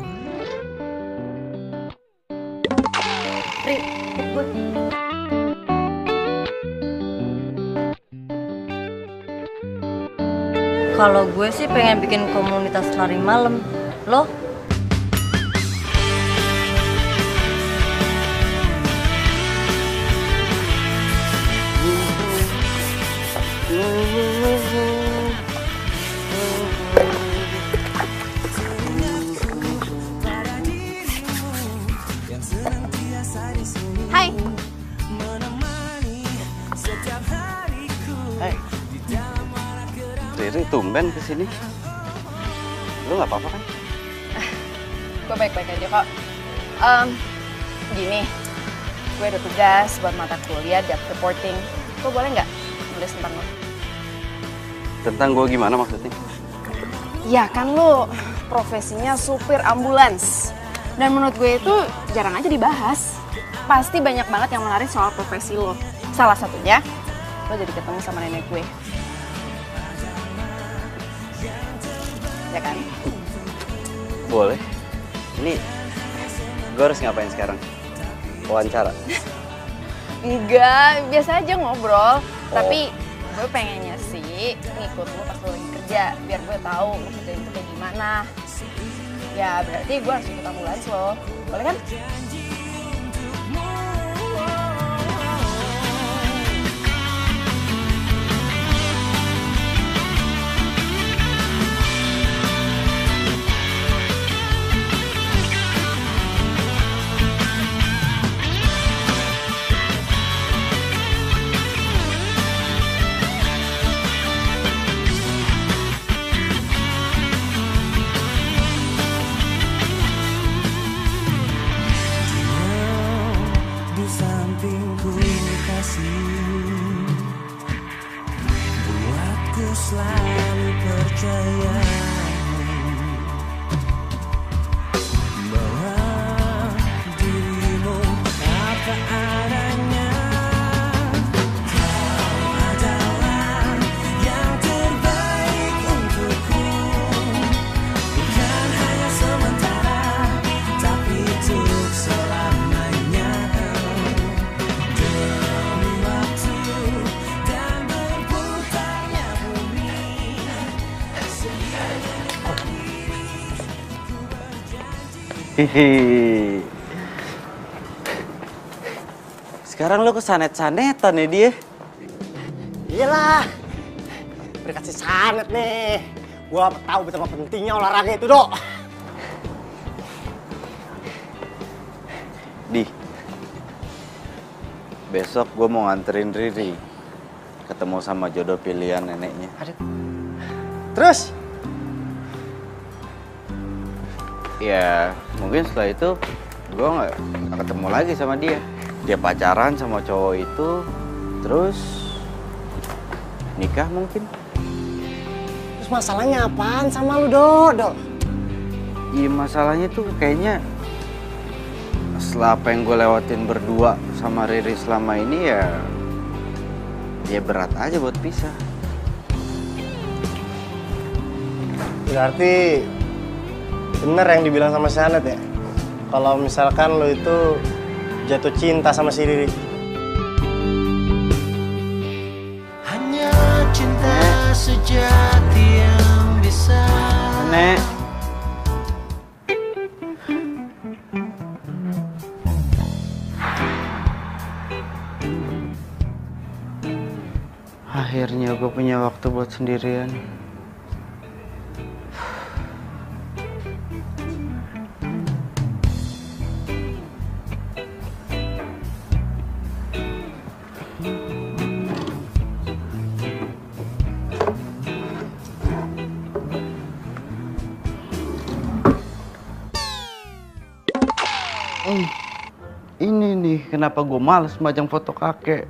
Ri, ikut gue. Kalau gue sih pengen bikin komunitas lari malam. Lo?
Hai.
Hai. Riri tumben kesini. Lu nggak apa-apa kan?
Gue baik-baik aja kok. Gini, gue ada tugas buat mata kuliah depth reporting. Gue boleh nggak nulis tentang lo?
Tentang gue gimana maksudnya?
Ya kan lo profesinya supir ambulans. Dan menurut gue itu jarang aja dibahas. Pasti banyak banget yang menarik soal profesi lo. Salah satunya, lo jadi ketemu sama nenek gue. Ya kan?
Boleh. Ini gue harus ngapain sekarang? Wawancara?
Enggak, biasa aja ngobrol. Tapi gue pengennya sih ngikut lo pas lo lagi kerja. Biar gue tahu lo kerjain itu kayak gimana. Ya berarti gue harus ikut ambulans lo. Boleh kan?
sampingku kasih, buatku selalu percaya bahwa dirimu apa adanya. Kau adalah yang terbaik untukku, bukan hanya sementara, tapi untuk selamanya. Demi waktu dan berputarnya bumi,
Hihi. Sekarang lo kesanet-sanetan ya dia.
Iyalah, berkasih sanet nih. Gua tahu betapa pentingnya olahraga itu, Dok.
Di, besok gue mau nganterin Riri ketemu sama jodoh pilihan neneknya.
Terus?
Ya, mungkin setelah itu gue nggak ketemu lagi sama dia. Dia pacaran sama cowok itu, terus nikah mungkin.
Terus masalahnya apaan sama lu, Dok?
Iya, masalahnya tuh kayaknya setelah apa yang gue lewatin berdua sama Riri selama ini ya berat aja buat pisah.
Berarti bener yang dibilang sama Sanet ya? Kalau misalkan lo itu jatuh cinta sama si Riri.
hanya cinta sejati yang bisa.
Nek. Akhirnya gue punya waktu buat sendirian. Ini nih kenapa gue males majang foto kakek.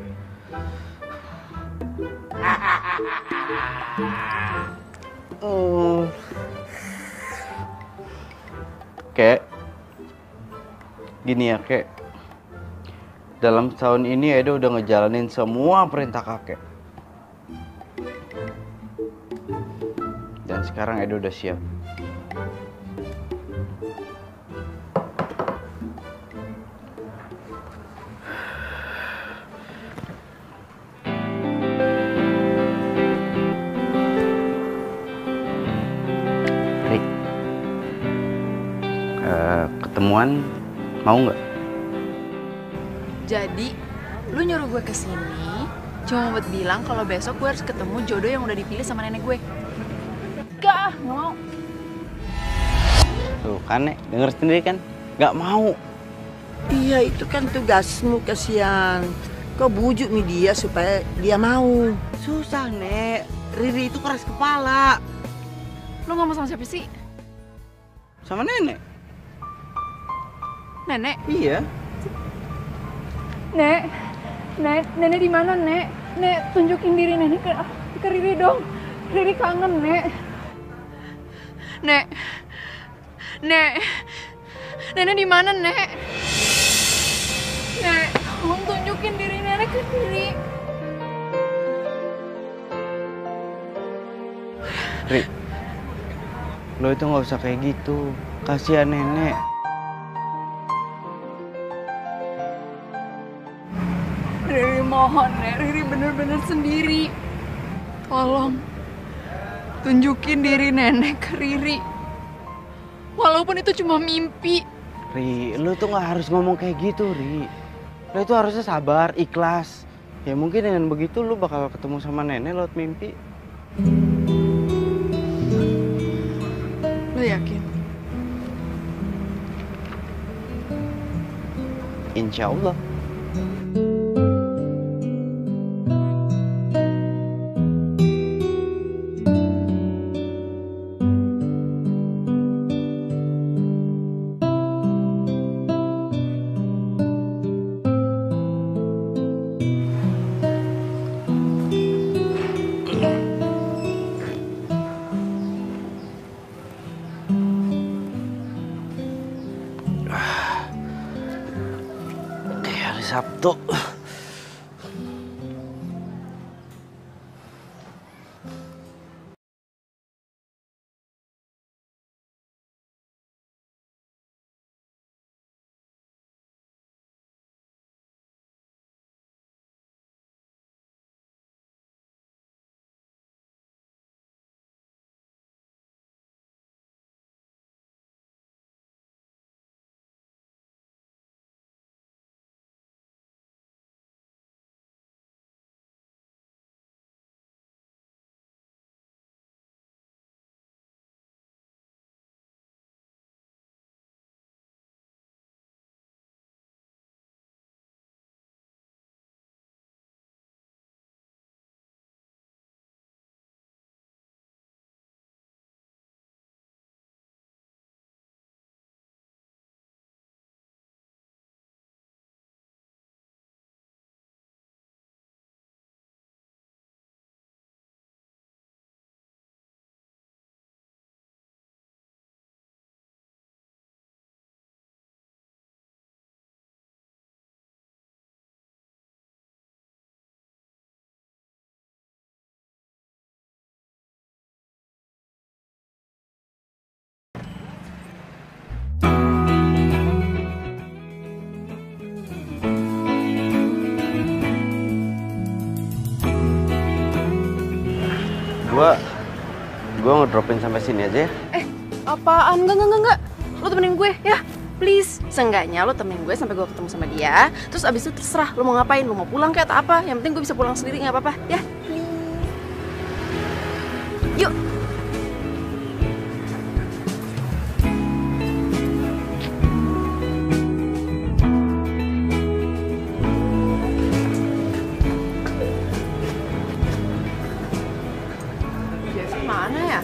Kek, gini ya kek, dalam tahun ini Edo udah ngejalanin semua perintah kakek. Dan sekarang Edo udah siap. Ketemuan mau nggak?
Jadi, lu nyuruh gue kesini cuma buat bilang kalau besok gue harus ketemu jodoh yang udah dipilih sama nenek gue. Gak mau.
Tuh kan Nek, denger sendiri kan? Nggak mau.
Iya, itu kan tugasmu, kasihan. Kau bujuk nih dia supaya dia mau.
Susah Nek, Riri itu keras kepala.
Lu ngomong sama siapa sih?
Sama nenek.
Nenek?
Iya.
Nek, nenek di mana, Nek? Nek, tunjukin diri nenek ke Riri dong. Riri kangen, Nek. Nek, nenek di mana, Nek? Nek, tolong tunjukin diri nenek ke Riri.
Ri, lo itu nggak usah kayak gitu. Kasihan nenek.
Riri mohon, Nek. Riri bener-bener sendiri. Tolong tunjukin diri nenek ke Riri. Walaupun itu cuma mimpi.
Ri, lo tuh nggak harus ngomong kayak gitu, Ri. Lo itu harusnya sabar, ikhlas. Ya mungkin dengan begitu lo bakal ketemu sama nenek lewat mimpi.
Lo yakin?
Insya Allah. Sabtu. Gua ngedropin sampai sini aja ya.
Apaan? Enggak. Lo temenin gue ya, please. Seenggaknya lo temenin gue sampai gue ketemu sama dia. Terus abis itu terserah lo mau ngapain, lo mau pulang kayak atau apa. Yang penting gue bisa pulang sendiri, nggak apa-apa ya. Yuk. Mana ya?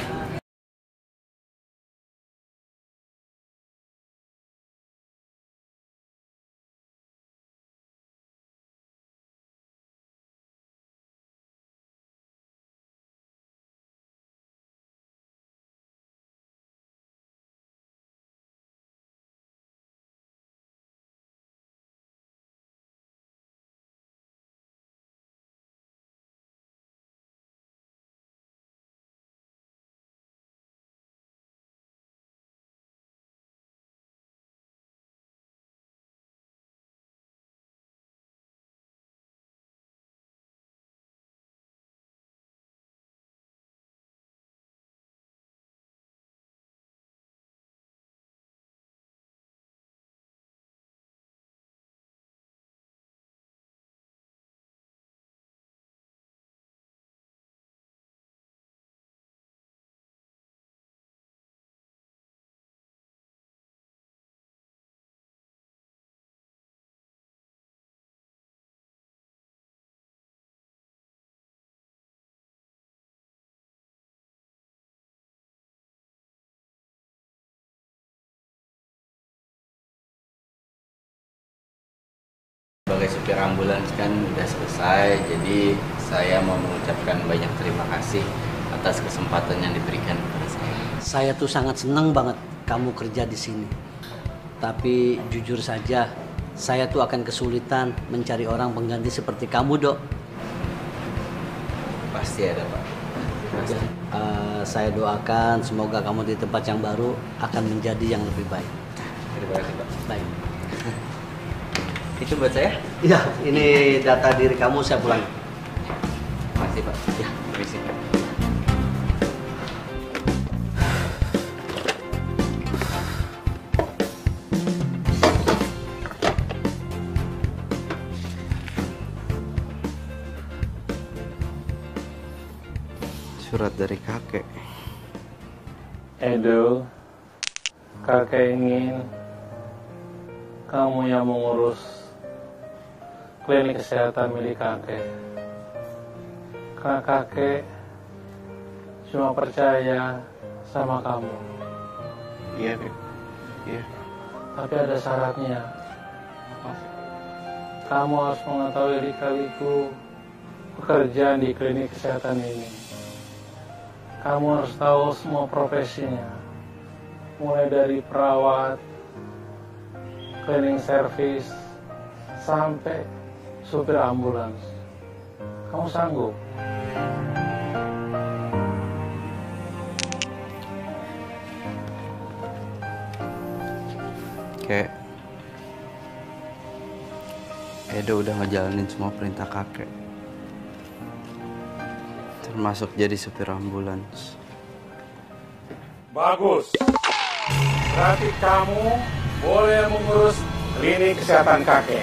Sebagai supir ambulans kan udah selesai, jadi saya mau mengucapkan banyak terima kasih atas kesempatan yang diberikan kepada saya.
Saya tuh sangat senang banget kamu kerja di sini. Tapi jujur saja, saya tuh akan kesulitan mencari orang pengganti seperti kamu, Dok.
Pasti ada, Pak. Pasti.
Saya doakan semoga kamu di tempat yang baru akan menjadi yang lebih baik.
Terima kasih, Pak.
Baik.
Itu buat saya?
Iya, ini data diri kamu, saya pulang.
Makasih, Pak. Ya, permisi.
Surat dari kakek.
Edo, kakek ingin kamu yang mengurus klinik kesehatan milik kakek. Karena kakek cuma percaya sama kamu.
Iya, Beb. Iya.
Tapi ada syaratnya. Kamu harus mengetahui lika-liku pekerjaan di klinik kesehatan ini. Kamu harus tahu semua profesinya. Mulai dari perawat, cleaning service, sampai supir ambulans. Kamu sanggup?
Kek, Edo udah ngejalanin semua perintah kakek. Termasuk jadi supir ambulans.
Bagus. Berarti kamu boleh mengurus klinik kesehatan kakek.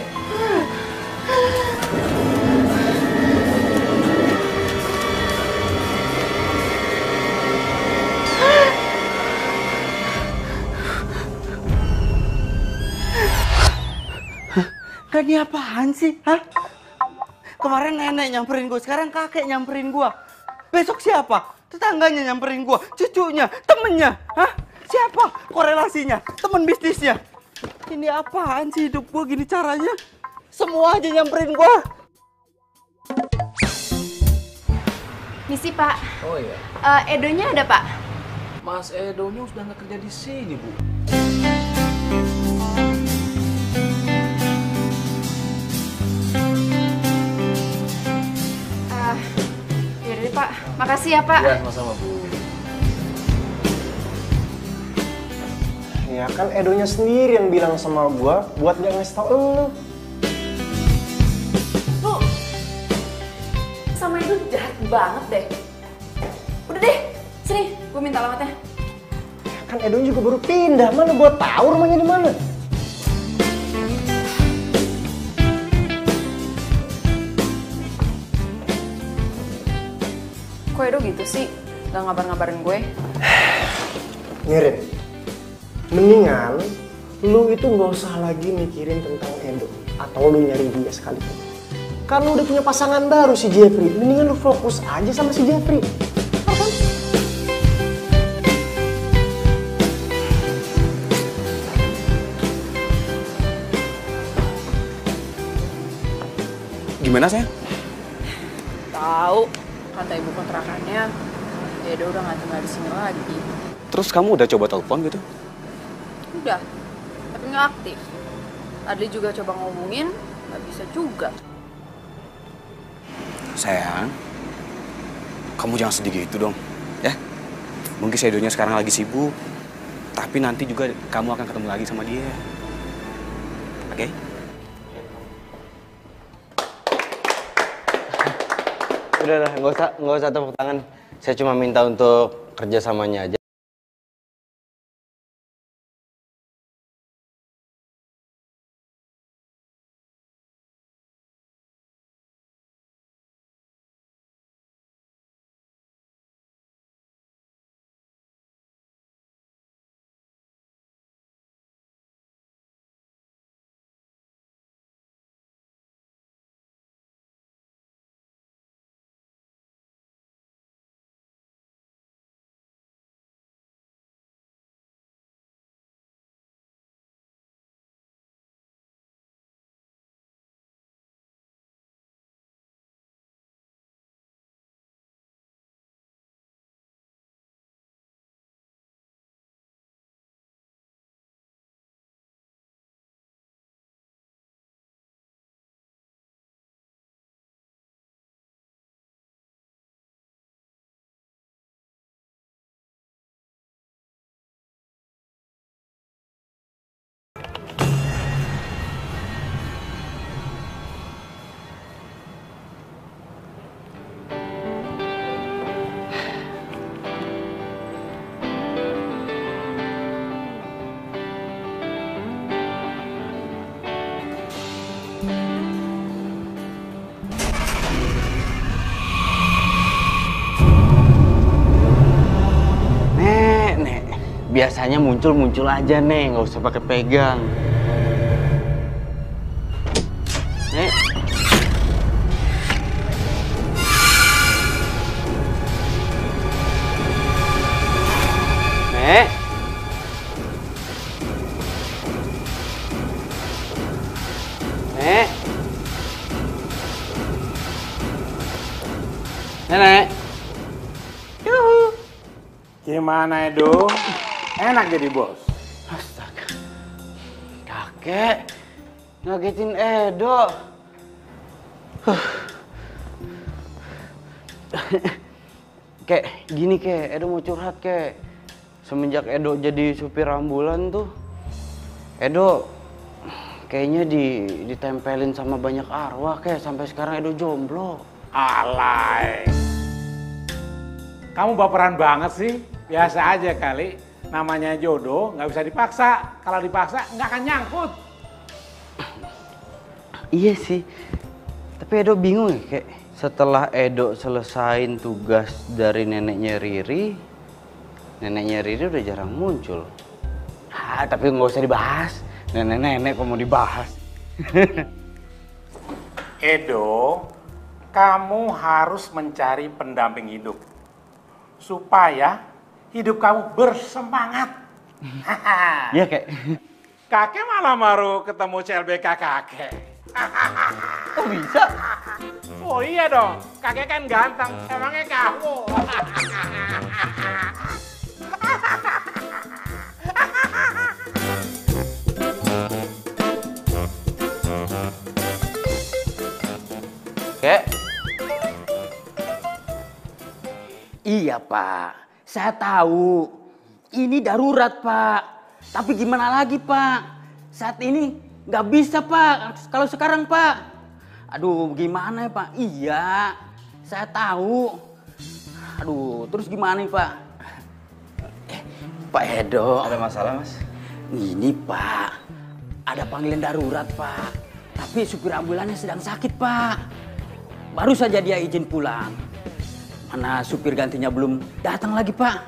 Kan ini apaan sih? Hah? Kemarin nenek nyamperin gue, sekarang kakek nyamperin gue. Besok siapa? Tetangganya nyamperin gue, cucunya, temennya. Hah? Siapa korelasinya? Temen bisnisnya. Ini apaan sih hidup gue gini caranya? Semua aja nyamperin gue.
Misi, Pak.
Oh iya.
Edonya ada, Pak?
Mas Edonya sudah nggak kerja di sini, Bu.
Yaudah deh, Pak. Makasih ya, Pak.
Iya, sama-sama, Bu.
Ya kan Edonya sendiri yang bilang sama gua buat gak ngasih tau elu.
Lu sama Edo jahat banget deh. Udah deh, sini gue minta alamatnya.
Kan Edonya juga baru pindah, mana gua tahu rumahnya di mana.
Kok Edo gitu sih? Gak ngabar-ngabarin gue?
Mirip. Mendingan lu itu nggak usah lagi mikirin tentang Edo atau lu nyari dia sekalipun. Kan lu udah punya pasangan baru si Jeffrey. Mendingan lu fokus aja sama si Jeffrey. Apa?
Gimana saya?
Tahu, kata ibu kontrakannya, Edo udah nggak tinggal di sini lagi.
Terus kamu udah coba telepon gitu?
Udah, tapi nggak aktif. Adli juga coba ngomongin, nggak bisa juga.
Sayang, kamu jangan sedih gitu dong, ya. Mungkin si Edonya sekarang lagi sibuk, tapi nanti juga kamu akan ketemu lagi sama dia. Oke?
Udah, nggak usah tepuk tangan. Saya cuma minta untuk kerjasamanya aja. Biasanya muncul aja nih, nggak usah pakai pegang. Nek. Nek. Nek. Nenek.
Yuhu. Gimana Edo? Enak jadi bos.
Astaga. Kakek, Ngagetin Edo. Kayak gini Edo mau curhat semenjak Edo jadi supir ambulan tuh, Edo kayaknya ditempelin sama banyak arwah sampai sekarang Edo jomblo.
Alay. Kamu baperan banget sih. Biasa aja kali. Namanya jodoh nggak bisa dipaksa. Kalau dipaksa nggak akan nyangkut.
Iya sih. Tapi Edo bingung setelah Edo selesain tugas dari neneknya Riri udah jarang muncul. Tapi nggak usah dibahas. Nenek-nenek kok mau dibahas.
Edo, kamu harus mencari pendamping hidup supaya hidup kamu bersemangat.
Iya
Kakek malah baru ketemu CLBK kakek.
Kok bisa?
Oh iya dong, kakek kan ganteng, emangnya kamu.
Iya Pak, saya tahu ini darurat Pak. Tapi gimana lagi Pak? Saat ini nggak bisa Pak. Kalau sekarang Pak, aduh gimana ya Pak? Iya, saya tahu. Aduh, terus gimana nih Pak? Pak Edo.
Ada masalah Mas?
Ini Pak, ada panggilan darurat Pak. Tapi supir ambulannya sedang sakit Pak. Baru saja dia izin pulang. Mana supir gantinya belum datang lagi Pak.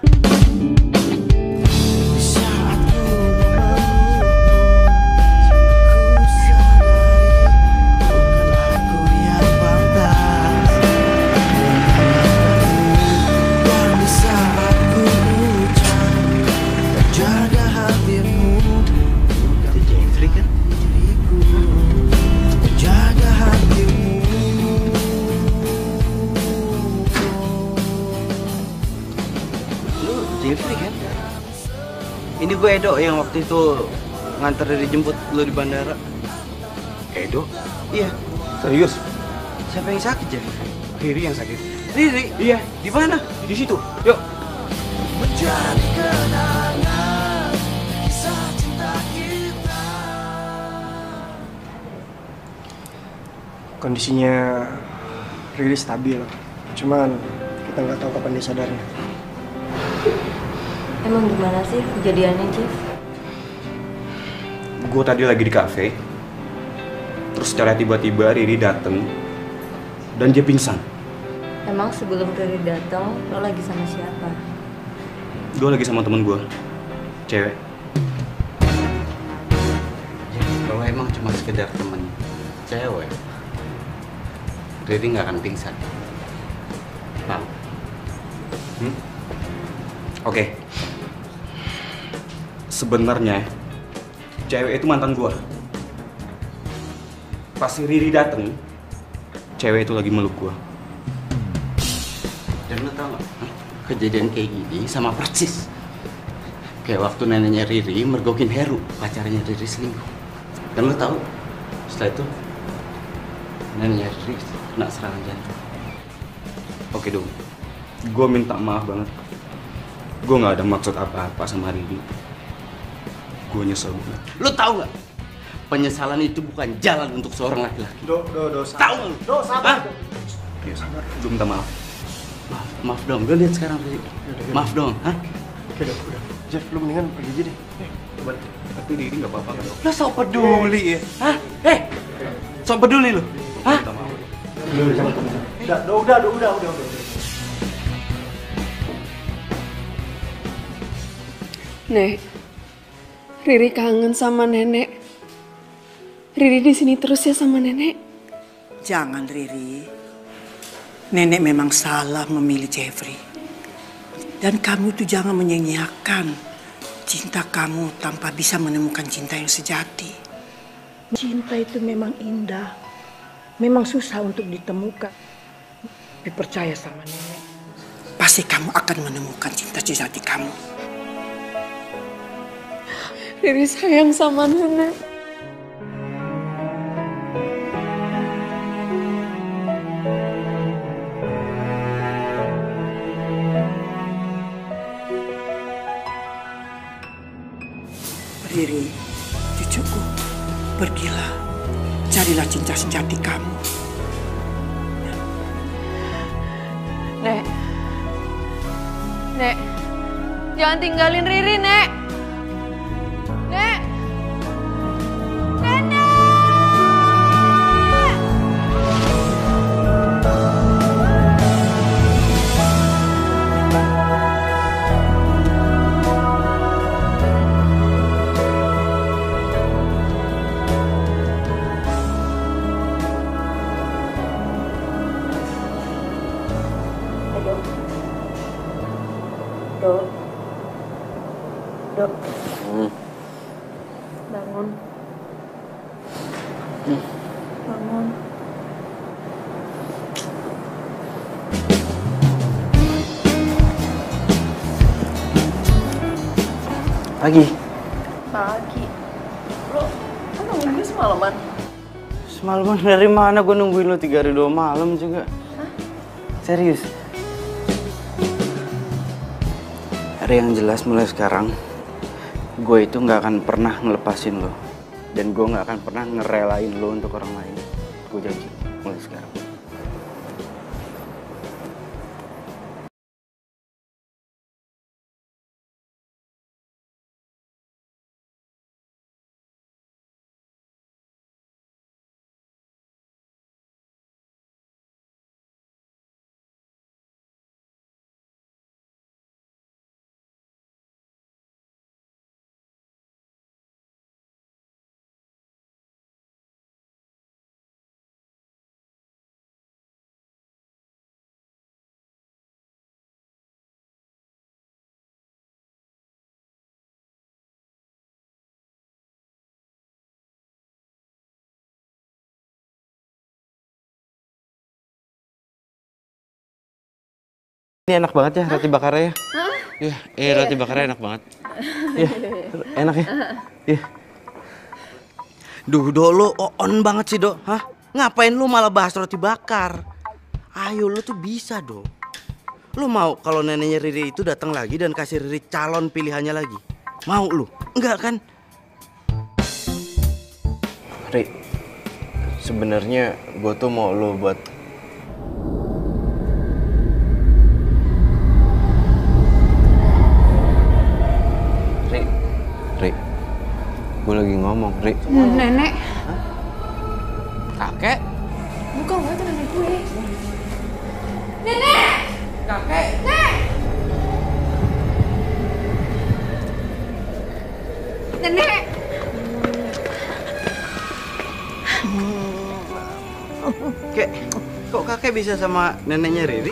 Ini gue Edo yang waktu itu nganter dari jemput lu di bandara.
Edo?
Iya.
Serius?
Siapa yang sakit ya?
Riri yang sakit.
Riri?
Iya.
Di mana?
Di situ. Yuk.
Menjadi kenangan kisah cinta kita.
Kondisinya Riri stabil, cuman kita nggak tahu kapan dia sadarnya.
Emang gimana sih kejadiannya, Jeff?
Gue tadi lagi di kafe, terus secara tiba-tiba Riri dateng dan dia pingsan.
Emang sebelum Riri datang, lo lagi sama siapa?
Gue lagi sama temen gue, cewek.
Kalau emang cuma sekedar temen cewek, Riri nggak akan pingsan. Paham?
Oke. Sebenarnya cewek itu mantan gua. Pas si Riri dateng, cewek itu lagi meluk gua.
Dan lo tau gak, kejadian kayak gini sama persis kayak waktu neneknya Riri mergokin Heru, pacarnya Riri selingkuh. Dan lo tau, setelah itu neneknya Riri kena serangan jantung.
Oke dong, gua minta maaf banget. Gua nggak ada maksud apa-apa sama Riri. Gue nyesel banget.
Lo tau gak? Penyesalan itu bukan jalan untuk seorang laki-laki.
Sabar.
Tahu lo?
Sabar.
Ya sabar. Gue minta maaf.
Maaf dong, gue lihat sekarang Riri. Maaf dong, hah?
Oke dong, udah. Jeff, lu mendingan pergi aja deh.
Tapi Riri nggak apa-apa kan?
Lo sok peduli ya? Hah? Sok peduli lo? Hah?
Udah.
Nek, Riri kangen sama nenek. Riri di sini terus ya sama nenek.
Jangan Riri. Nenek memang salah memilih Jeffrey. Dan kamu tuh jangan menyanyiakan cinta kamu tanpa bisa menemukan cinta yang sejati. Cinta itu memang indah. Memang susah untuk ditemukan. Tapi percaya sama nenek. Pasti kamu akan menemukan cinta sejati kamu.
Riri sayang sama nenek.
sejati kamu.
Nek. Nek. Jangan tinggalin Riri, Nek. Nek. Nenek.
Dok. Dok. Bangun. Bangun.
Pagi.
Pagi. Lo kan nungguin gue semalaman.
Semalaman dari mana gue nungguin lo 3 hari 2 malam juga.
Hah?
Serius. Ada yang jelas mulai sekarang, gue itu nggak akan pernah ngelepasin lo. Dan gue nggak akan pernah ngerelain lo untuk orang lain. Gue janji, mulai sekarang. Ini enak banget ya roti bakarnya ya. Iya, roti bakarnya enak banget. Iya, enak ya. Iya. Duh, Do, lo on banget sih, Do. Hah? Ngapain lu malah bahas roti bakar? Ayo, lu tuh bisa, Do. Lu mau kalau neneknya Riri itu datang lagi dan kasih Riri calon pilihannya lagi? Mau lu? Enggak kan? Ri, sebenarnya gue tuh mau lu buat Ri, gue lagi ngomong, Ri.
Nenek.
Kakek?
Bukan, itu nenek gue. Nenek!
Kakek!
Nek! Nenek!
Kek, kok kakek bisa sama neneknya Riri?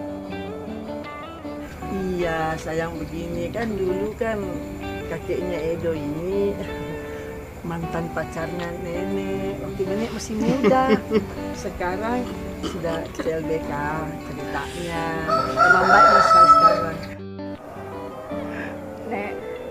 Iya, sayang begini kan dulu kan kakeknya Edo ini mantan pacarnya nenek waktu nenek masih muda. Sekarang sudah CLBK ceritanya. Emang baik mas sekarang.
Nek,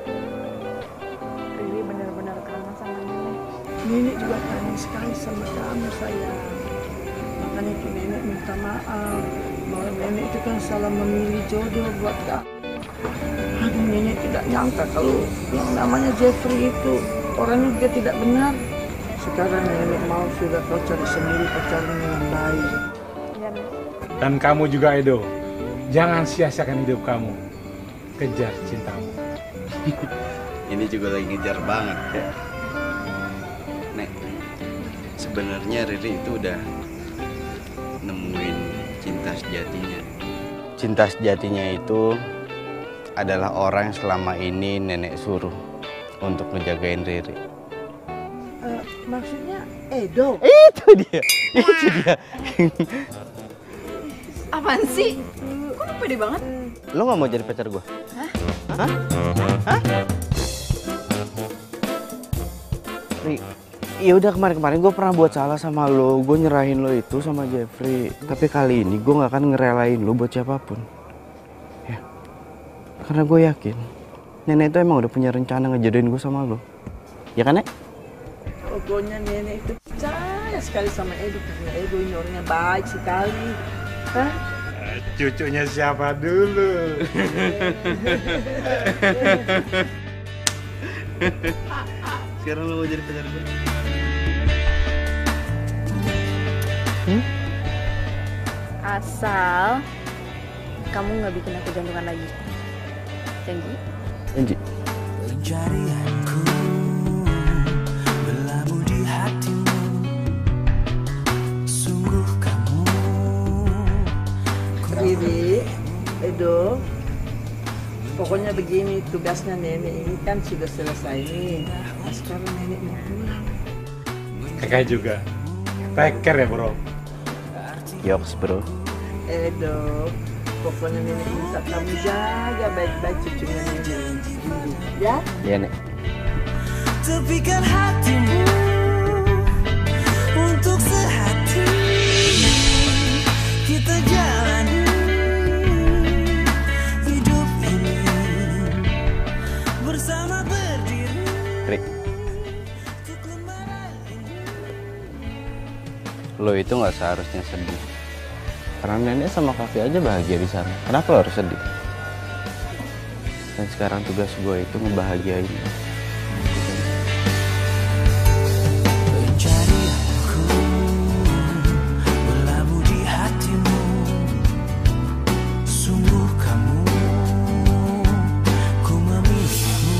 Riri benar-benar kangen sama nenek.
Nenek juga kangen sekali sama kamu sayang. Makanya itu nenek minta maaf bahwa nenek itu kan salah memilih jodoh buat kamu. Aduh, nenek tidak nyangka kalau yang namanya Jeffrey itu orangnya juga tidak benar. Sekarang nenek mau sudah kau cari sendiri pacarnya yang baik.
Dan kamu juga, Edo. Jangan sia-siakan hidup kamu. Kejar cintamu.
Ini juga lagi ngejar banget ya. Nek, sebenarnya Riri itu udah nemuin cinta sejatinya. Cinta sejatinya itu adalah orang yang selama ini nenek suruh untuk ngejagain Riri.
Maksudnya Edo?
Itu dia.
Apaan sih? Kok lu pede banget?
Lo gak mau jadi pacar gue?
Hah?
Hah? Hah? Ri, ya udah kemarin-kemarin gue pernah buat salah sama lo. Gue nyerahin lo itu sama Jeffrey. Tapi kali ini gue gak akan ngerelain lo buat siapapun. Ya. Karena gue yakin nenek itu emang udah punya rencana ngejodohin gue sama lo. Ya kan, Nek?
Pokoknya nenek itu percaya sekali sama Edo karena Edo ini orangnya baik sekali. Hah?
Cucunya siapa dulu?
Sekarang lo mau jadi pacar gue?
Asal kamu nggak bikin aku jantungan lagi. Janji?
Janji.
Pencarianku berlabuh di hatimu. Sungguh kamu
Riri, Edo, pokoknya begini, tugasnya nenek ini kan sudah selesai nih. Nah, sekarang nenek mau pulang.
Kakak juga. Peker ya bro.
Yoks bro.
Edo, pokoknya nenek minta kamu jaga baik-baik cucunya nenek. Ya?
Iya nek.
tepikan hatimu untuk sehati kita jalani hidup ini bersama berdiri.
Rik, lo itu nggak seharusnya sedih. Karena nenek sama kakek aja bahagia di sana. Kenapa lo harus sedih? Dan sekarang tugas gue itu ngebahagiain lo.
Pencarianku berlabuh di hatimu. Sungguh kamu, ku memilihmu,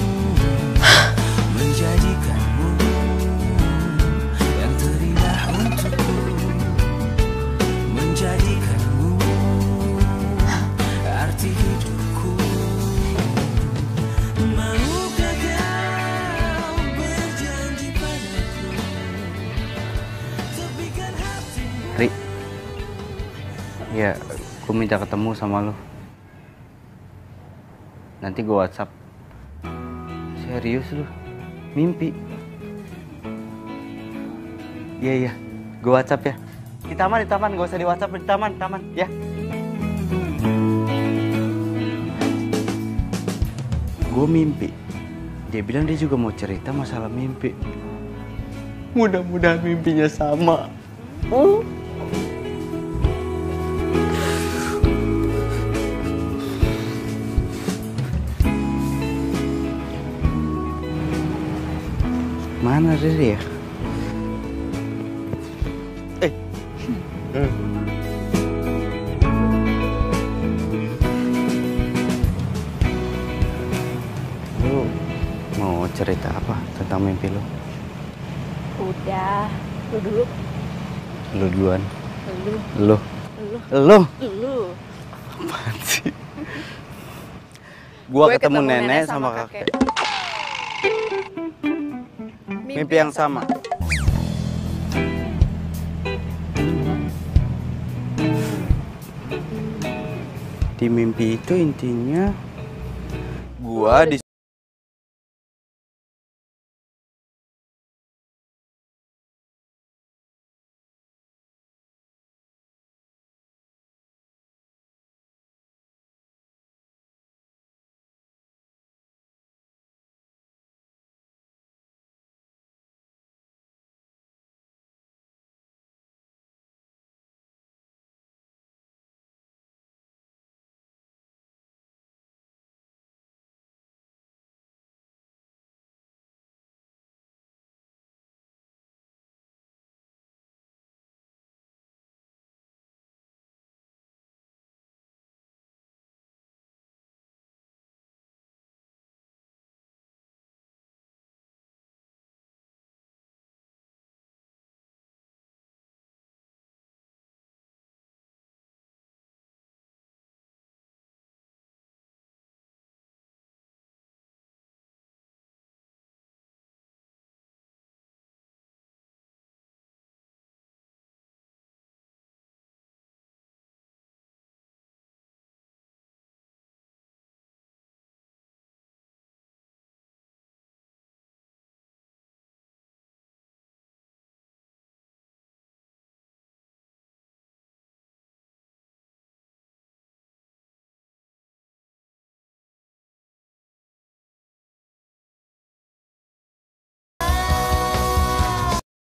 menjadikanmu yang terindah untukku, menjadikanmu arti hidupku. Maukah kau berjanji padaku, tepikan hatimu.
Rik, ya, gue minta ketemu sama lo. Nanti gue WhatsApp. Serius lu? Mimpi? Iya, gue WhatsApp ya. Di taman, gak usah di WhatsApp, di taman, ya. Gue mimpi. Dia bilang dia juga mau cerita masalah mimpi. Mudah-mudahan mimpinya sama. Mana Riri ya? Lu mau cerita apa tentang mimpi lu?
Udah, lu dulu.
Lu duluan.
Lu.
Lu.
Apaan
sih? Gua ketemu nenek sama kakek. Mimpi yang sama. Di mimpi itu intinya gua di